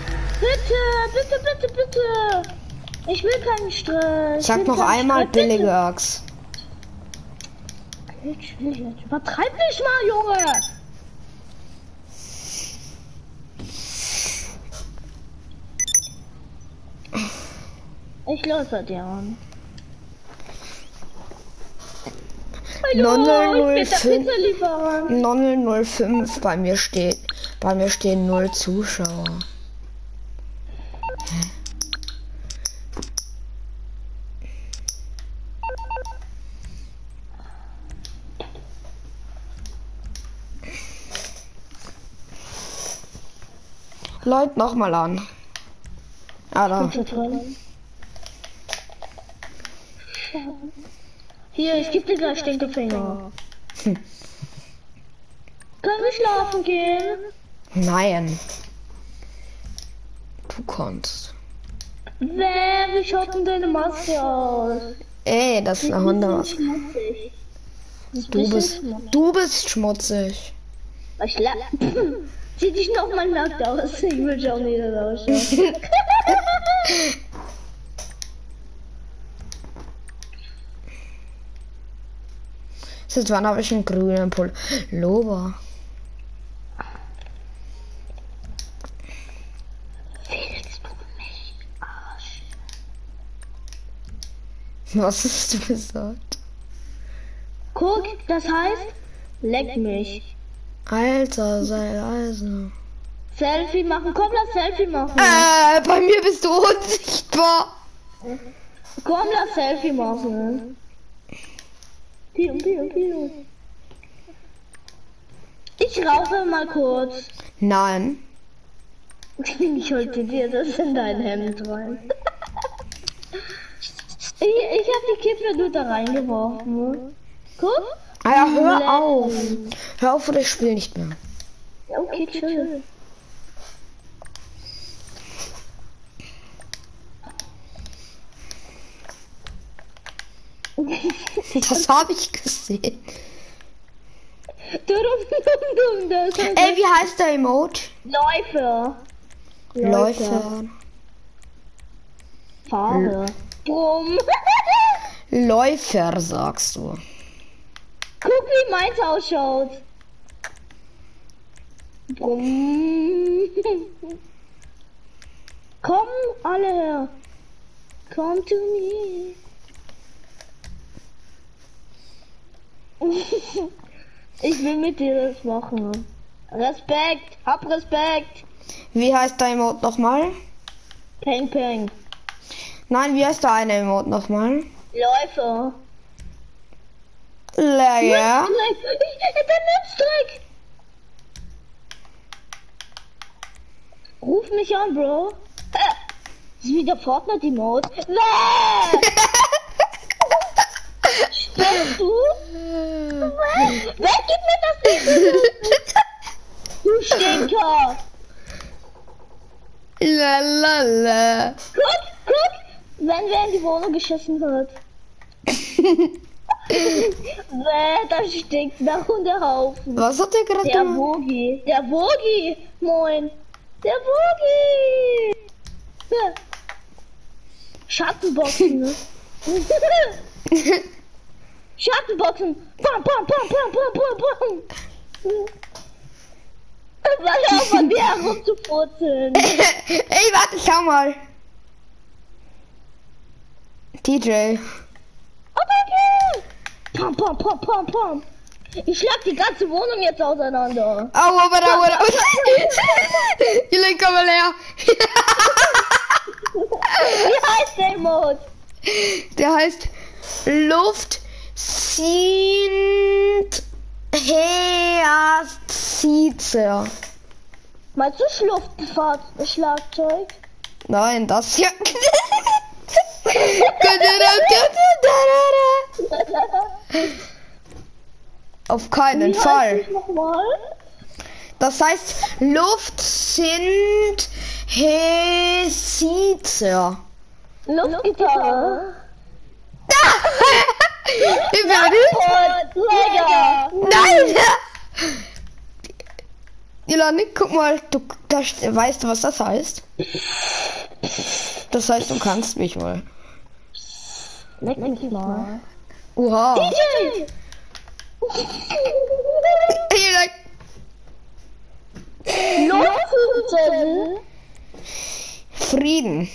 Bitte. Ich will keinen Stress. Sag noch einmal billige Axt. Übertreib nicht mal, Junge. Ich löse dir an. Hallo, ich bin der Pizzalieferant. 005, bei mir stehen 0 Zuschauer. Hä? Leute, nochmal an. Ah, da. Hier, ich gebe dir gleich Stinkefinger. Können wir schlafen gehen? Nein. Du kannst. Wie schaut denn deine Maske aus? Ey, das ist eine Hundemaske. Schmutzig. Du bist schmutzig. Zieh dich noch mal nackt aus. Ich will schon wieder ausschauen. Seit wann habe ich einen grünen Pullover? Willst du mich, Arsch? Was hast du gesagt? Guck, das heißt, leck mich. Alter, sei leise. Selfie machen, komm, lass Selfie machen. Bei mir bist du unsichtbar. Komm, lass Selfie machen. Piu. Ich rauche mal kurz. Nein. Ich holte dir das in dein Hemd rein. Ich hab die Kippe nur da reingeworfen. Guck. Ah ja, hör auf. Hör auf oder ich spiele nicht mehr. Ja, okay, chill. Das habe ich gesehen. Ey, Wie heißt der Emote? Läufer. Läufer. Fahrer. Bumm. Läufer, sagst du. Guck, wie meins ausschaut. Bumm. Komm, alle her. Come to me. Ich will mit dir das machen. Respekt, hab Respekt. Wie heißt der Emote nochmal? Peng, peng. Nein, wie heißt der eine Emote nochmal? Läufer. Leer. Der Nützstreck. Ruf mich an, Bro. Das ist wieder Fortnite-Emote. Spinnst du? Wer gibt mir das nicht? Du Stinker. Lalala. Guck. Wenn wer in die Wohnung geschissen wird. Da stinkt nach Hundehaufen. Was hat der gerade Der gemacht? Wogi. Der Wogi. Moin. Der Wogi. Schattenboxen. Ne? Schattenboxen. Bam, bam, bam, bam, bam, bam, bam. Weil er von mir herumzufurzeln. Ey, warte, schau mal. DJ. Oh mein Gott. Pam, pam, pam, pam, pam. Ich schlag die ganze Wohnung jetzt auseinander. Au. Jule, komm mal her. Wie heißt der Emote? Der heißt Luft sind Herziezer. Meinst du Schluftfahrt, Schlagzeug? Nein, das hier. Auf keinen Fall. Nochmal? Das heißt, Luft sind Herziezer. Luftgitarre. Lecker. Nein! Ilani, guck mal, weißt du, was das heißt? Das heißt, du kannst mich mal. Leck mich mal. Oha. DJ! Luftzettel. Frieden.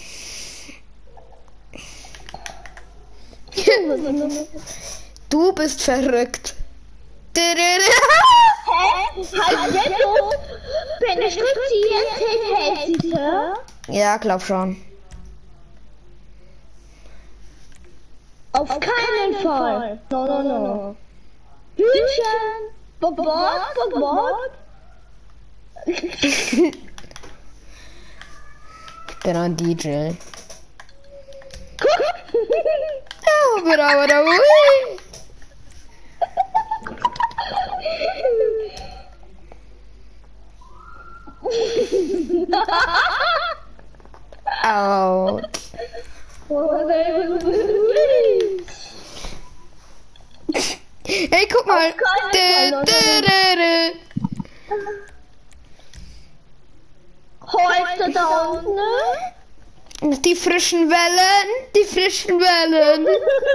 Du bist verrückt. Hallo? Penetriert Ja, glaub schon. Auf keinen Fall. No. Hühnchen. Bobot. Ich bin ein DJ. Au. Hey, guck mal. Heute da unten. Die frischen Wellen. Die frischen Wellen.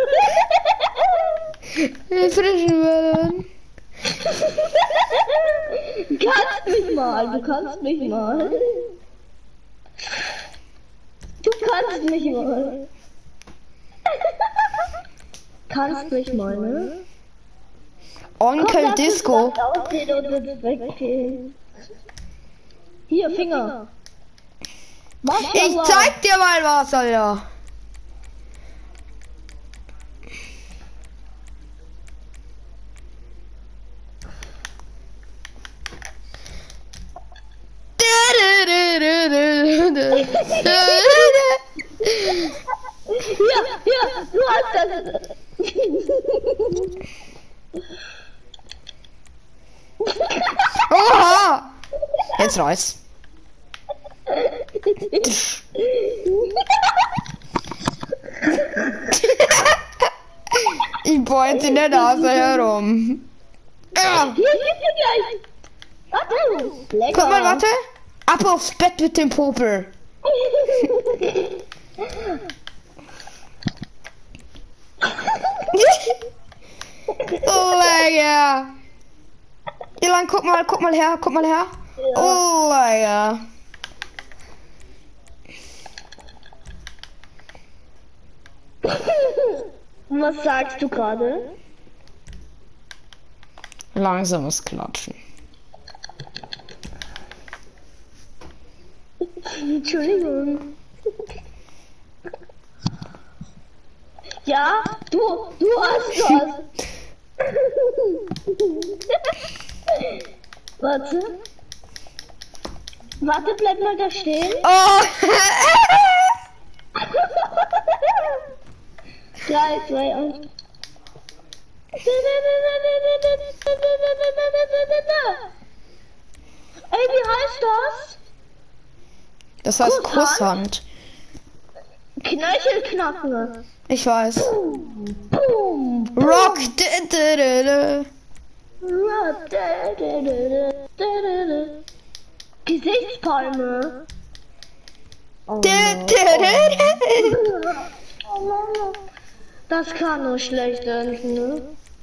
Du kannst mich mal. Du kannst mich mal, Kannst mich mal, ne? Onkel Disco. Hier, Finger. Ich zeig dir mal was, Alter. Hier, du hast das. Oha! Jetzt reiß. freut sich der Nase herum. Ja. Hier geht's dir gleich. Warte. Lecker. Guck mal, warte. Ab aufs Bett mit dem Popel. Lecker. Ilan, guck mal her. Ja. Oh, lecker. Was sagst du gerade? Langsames Klatschen. Entschuldigung. Ja, du hast was. Warte, bleib mal da stehen. Oh. 3, 2, 1. Ey, wie heißt das? Das heißt Kusshand? Kusshand. Knöchelknacken. Ich weiß. Boom. Rock. Gesichtspalme. Oh, das kann nur schlecht enden, ne?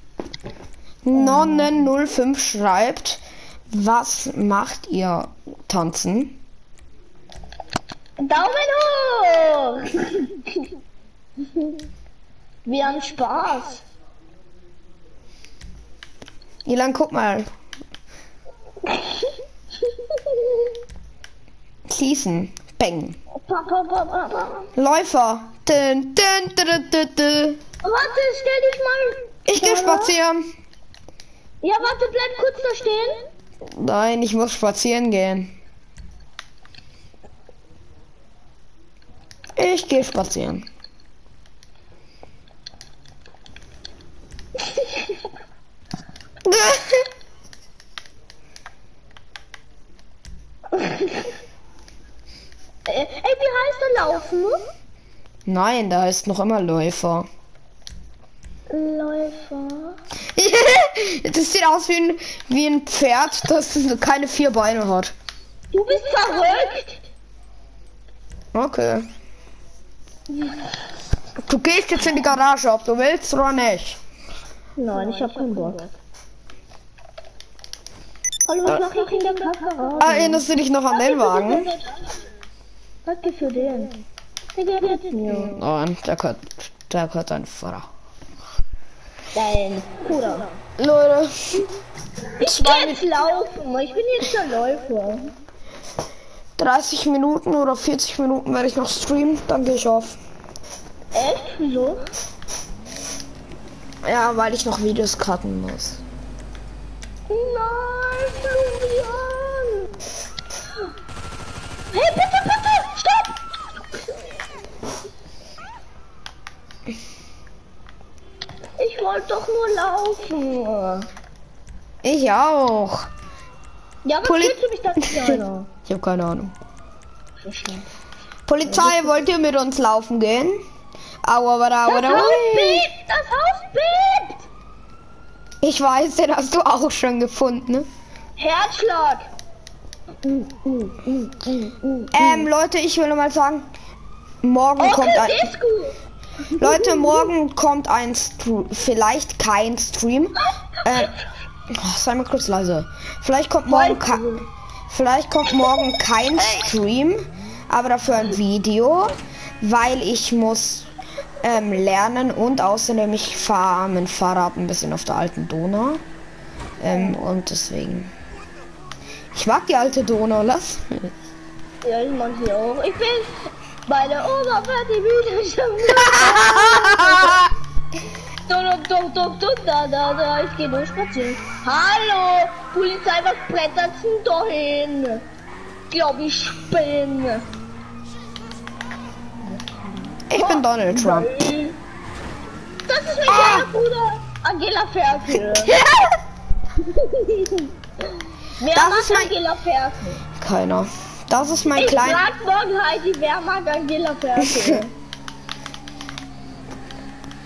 Nonnen05 schreibt, was macht ihr tanzen? Daumen hoch! Wir haben Spaß. Ilan, guck mal. Schließen. Bang. Läufer. Warte, stell dich mal. Ich gehe spazieren. Ja, warte, bleib kurz da stehen. Nein, ich muss spazieren gehen. Ich gehe spazieren. Ey, wie heißt der Laufen? Nein, da ist noch immer Läufer. Läufer. Das sieht aus wie ein Pferd, das keine 4 Beine hat. Du bist verrückt. Okay. Du gehst jetzt in die Garage, ob du willst oder nicht. Nein, ich hab keinen Bock. Hallo, was mach ich in der Garage? Erinnerst du dich noch an den Wagen? Danke für den. Der gehört mir. Nein, der gehört dein Vater. Dein Bruder. Leute, Ich geh jetzt laufen. Ich bin jetzt der Läufer. 30 Minuten oder 40 Minuten werde ich noch streamen, dann gehe ich auf. Echt? Wieso? Ja, weil ich noch Videos cutten muss. Nein, Florian! Hey, bitte, stopp! Ich wollte doch nur laufen. Ich auch. Ja, was willst du mich da nicht einer? Ich habe keine Ahnung. Polizei, wollt ihr mit uns laufen gehen? Aua, Das Haus bebt! Das Haus bebt! Ich weiß, den hast du auch schon gefunden, ne? Herzschlag! Leute, ich will nur mal sagen, morgen kommt ein... Disco! Leute, morgen kommt ein vielleicht kein Stream. Sei mal kurz leise. Vielleicht kommt morgen kein Stream, aber dafür ein Video, weil ich muss lernen und außerdem ich fahre mit dem Fahrrad ein bisschen auf der alten Donau. Und deswegen. Ich mag die alte Donau, lass. Ja, ich mag sie auch. Ich will bei der Oberfläche wieder schon. Da. Ich geh nur spazieren. Hallo! Polizei, was brettert denn da hin? Glaub ich spinne. Ich bin Donald Trump. Das ist mein kleiner Bruder, Angela Merkel. Wer Das mag ist mein- Angela Merkel? Keiner. Das ist mein Ich kleiner. frag morgen Heidi, wer mag Angela Merkel?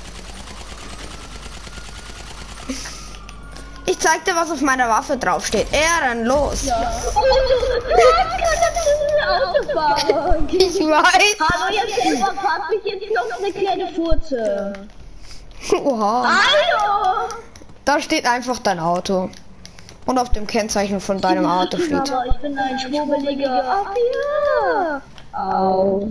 zeig dir, was auf meiner Waffe draufsteht. Ehrenlos. Ja. Oh, das Autofahrer. Ich weiß. Hallo, jetzt selber fragt mich jetzt noch eine kleine Furze. Oha. Hallo. Da steht einfach dein Auto. Und auf dem Kennzeichen von deinem Auto steht. Aber ich bin ein schwurbeliger. Ach ja. Au.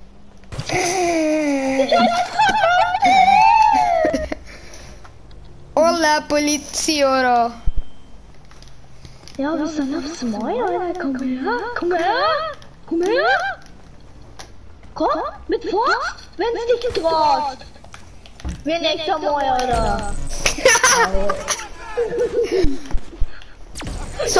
Hola, Poliziero. Ja, wir sind aufs Mäuer. Komm her. Komm her. Komm her. Komm, mit Forst, wenn's dich traust. Wir nächster Mäuer, oder? So.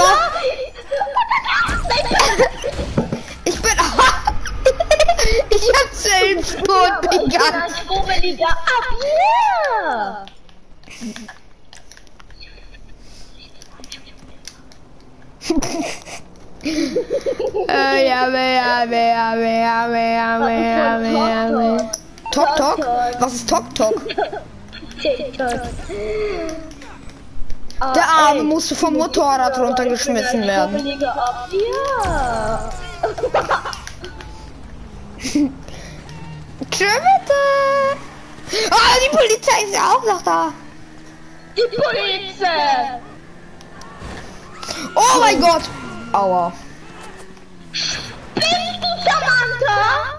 Ich bin... Ich hab Selbstmord begangen. Ein schwurbeliger. Ach ja. Tok Tok? Was ist Tok Tok? Der Arme musste vom Motorrad runtergeschmissen werden. Ja. Tschö bitte. Oh, die Polizei ist ja auch noch da. Die Polizei. Oh mein Gott. Aua. Bist du Samantha?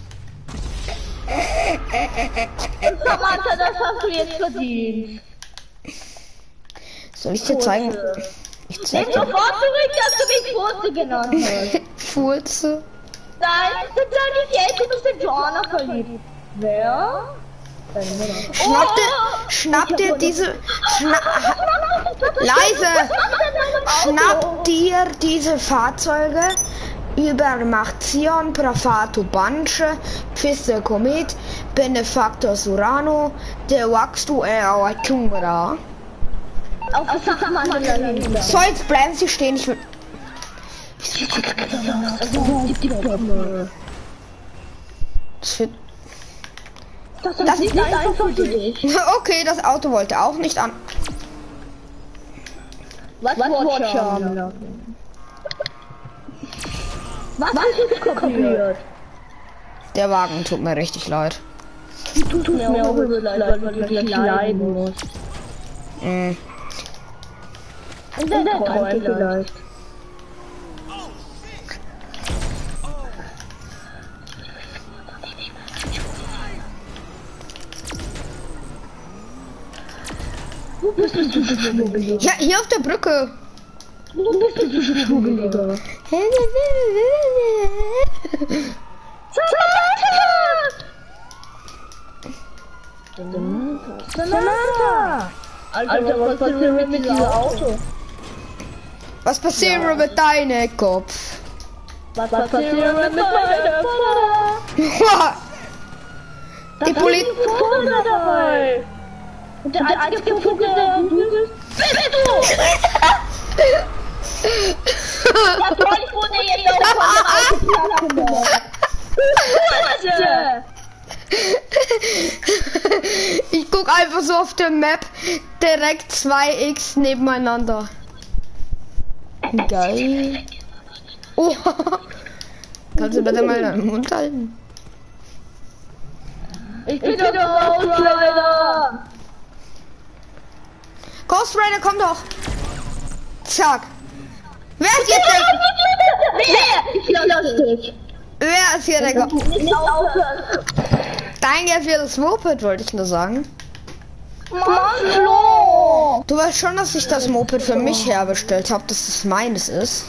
Samantha, das hast du jetzt verdient. Soll ich dir zeigen? Ich zeig Nimm dir. sofort zurück, dass du mich Furze genannt hast. Furze. Nein, dann sag ich jetzt, du bist in Joanna verliebt. Wer? Deine Mutter. Schnapp dir diese... Leise! Schnapp dir diese Fahrzeuge über Marzion, Prafato Banche, Pfiste Komet, Benefactor Surano, De Waxtu Tumra. Auf das Sachmann dahinter. So, jetzt bleiben sie stehen, ich will... Das wird... Das ist nicht einfach für dich. Okay, das Auto wollte auch nicht an... Was Wortscham? Was ist kopiert? Der Wagen tut mir richtig leid. Tut mir auch leid, weil du gleich leiden musst. Mm. In der Träume vielleicht. Wo bist du so schwurbeliger? Ja, hier auf der Brücke. Wo bist du so schwurbeliger? Samantha! Alter, was passiert mit diesem Auto? Was passiert mit deinem Kopf? Was passiert mit meinem Vater? Die Polizei... Vogel dabei! Und der einzige Vogel, der gut ist, bist du! Das Wolf wurde jetzt auch von dem Auto gemacht. Ich guck einfach so auf der Map direkt 2x nebeneinander. Geil. Oh. Kannst du bitte mal deinen Mund halten? Ich bin der Ghost Rider! Ghost Rider, komm doch! Zack! Wer ist jetzt der... Wer? Ich lass dich! Wer ist hier der Ghost? Nicht aufhören! Danke für das Moped, wollte ich nur sagen. Mann, Flo! Du weißt schon, dass ich das Moped für mich herbestellt habe, dass es meines ist.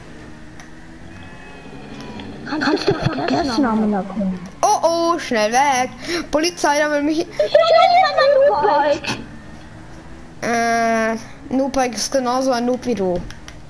Kannst du vergessen, Amina, kommen? Oh oh, schnell weg! Polizei, da will mich... Ich will nicht Nupike ist genauso ein Noob wie du.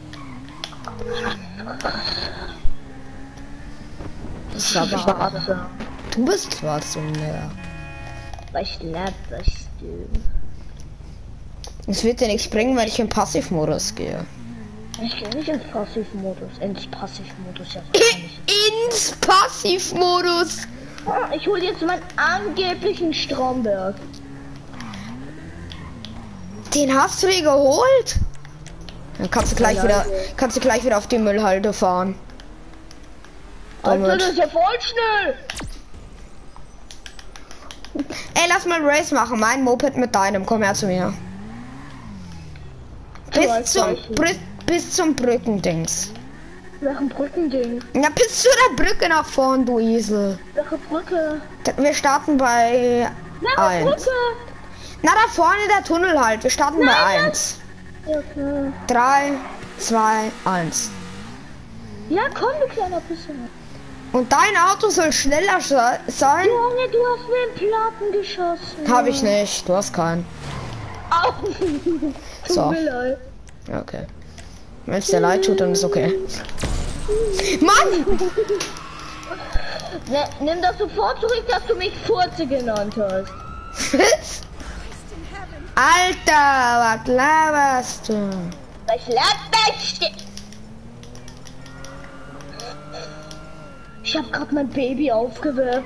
Das hab ich. Schwarze. Du bist zwar so näher. Was schnapperst du? Es wird dir nichts bringen, wenn ich in Passivmodus gehe. Ich gehe nicht ins Passivmodus. Ins Passivmodus ja. Ins Passivmodus! Ich hole jetzt meinen angeblichen Stromberg. Den hast du dir geholt? Dann kannst du gleich wieder auf die Müllhalde fahren. Alter, Damit. das ist ja voll schnell. Ey, lass mal Race machen. Mein Moped mit deinem. Komm her zu mir. Bis zum Brückendings. Welchen Brückending? Ja, bis zu der Brücke nach vorn, du Esel. Welche Brücke? Wir starten bei Welche 1. Brücke? Na, da vorne der Tunnel halt. Wir starten bei 1. Ja, okay. 3, 2, 1. Ja, komm, du kleiner Pisser. Und dein Auto soll schneller sein? Junge, du hast mir einen Platten geschossen. Hab ich nicht. Du hast keinen. Au. So. Tut mir leid. Okay. Wenn es dir leid tut, dann ist okay. Mann! Nimm das sofort zurück, dass du mich Furze genannt hast. Alter, was laberst du? Ich lerne nicht. Ich hab grad mein Baby aufgewürgt.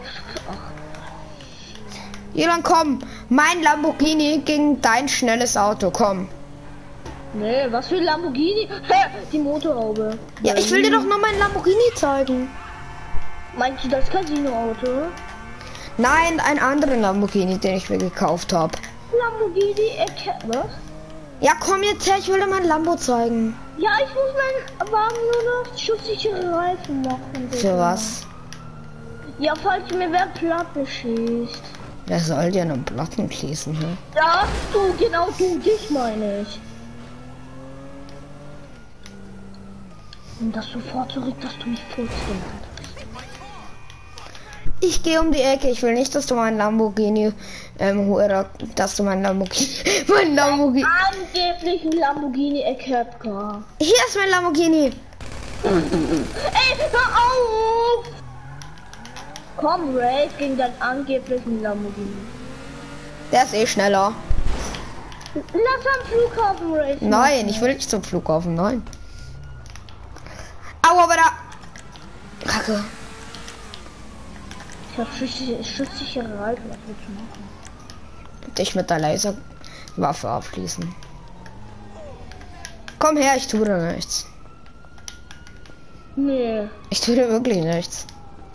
Ja, dann komm. Mein Lamborghini gegen dein schnelles Auto. Komm. Nee, was für ein Lamborghini? Hä, die Motorhaube. Ja, ich will dir doch noch mein Lamborghini zeigen. Meinst du das Casino-Auto? Nein, ein anderen Lamborghini, den ich mir gekauft habe. Lamborghini, was? Ja, komm jetzt her, ich will dir mein Lambo zeigen. Ja, ich muss meinen Wagen nur noch schusssichere Reifen machen. Bitte. Für was? Ja, falls mir wer Platte schießt. Wer soll dir einen Platten schließen, hä? Ja, du, genau du, dich meine ich. Und das sofort zurück, dass du mich Furz genannt hast. Ich gehe um die Ecke, ich will nicht, dass du mein Lamborghini, dass du mein Lamborghini, Angeblich ein Lamborghini Ekepka. Hier ist mein Lamborghini. Ey, hör auf! Komm, Race gegen deinen angeblichen Lamborghini. Der ist eh schneller. Lass am Flughafen Race. Nein, ich will nicht zum Flughafen, nein. Au, aber da... Kacke. Ich hab schusssichere Reifen, was willst du machen? Dich mit der Laserwaffe abschließen. Komm her, ich tue dir nichts. Nee. Ich tue dir wirklich nichts.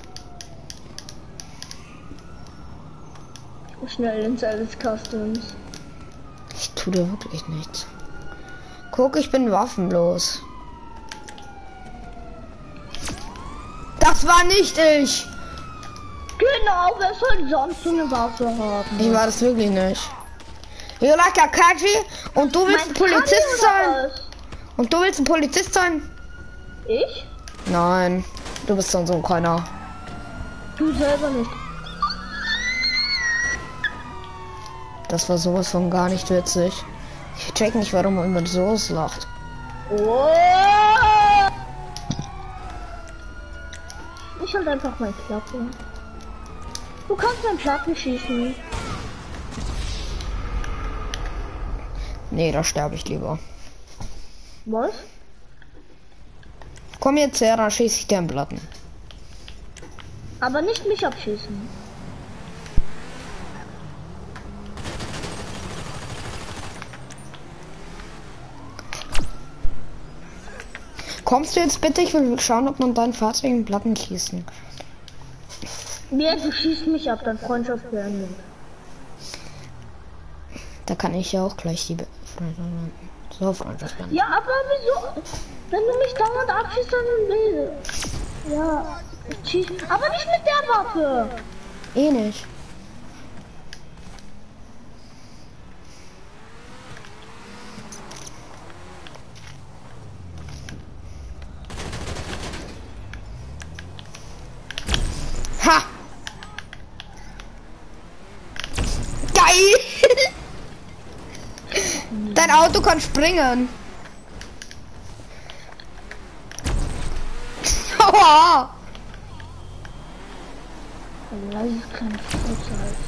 Schnell ins alles Customs. Ich tue dir wirklich nichts. Guck, ich bin waffenlos. Das war nicht ich. Genau, wer soll sonst so eine Waffe haben? Ich war das wirklich nicht. You like a Kaji? Und du willst ein Polizist sein? Und du willst ein Polizist sein? Ich? Nein, du bist dann so keiner. Du selber nicht. Das war sowas von gar nicht witzig. Ich check nicht, warum man immer so lacht. Oh! Ich halt einfach mein Klappe. Du kannst meinen Platten schießen. Nee, da sterbe ich lieber. Was? Komm jetzt her, dann schieße ich dir einen Platten. Aber nicht mich abschießen. Kommst du jetzt bitte? Ich will schauen, ob man deinen Fahrzeug in Platten schießen. Nee, du schießt mich ab, dein Freundschaft beendet. Da kann ich ja auch gleich die Freundschaft beenden. Ja, aber wieso? Wenn du mich dauernd abschießt, dann will. Ja, ich schieß. Aber nicht mit der Waffe. Eh nicht. Ha! Geil! Dein Auto kann springen. Aua! Ein leises kleines Furz halt.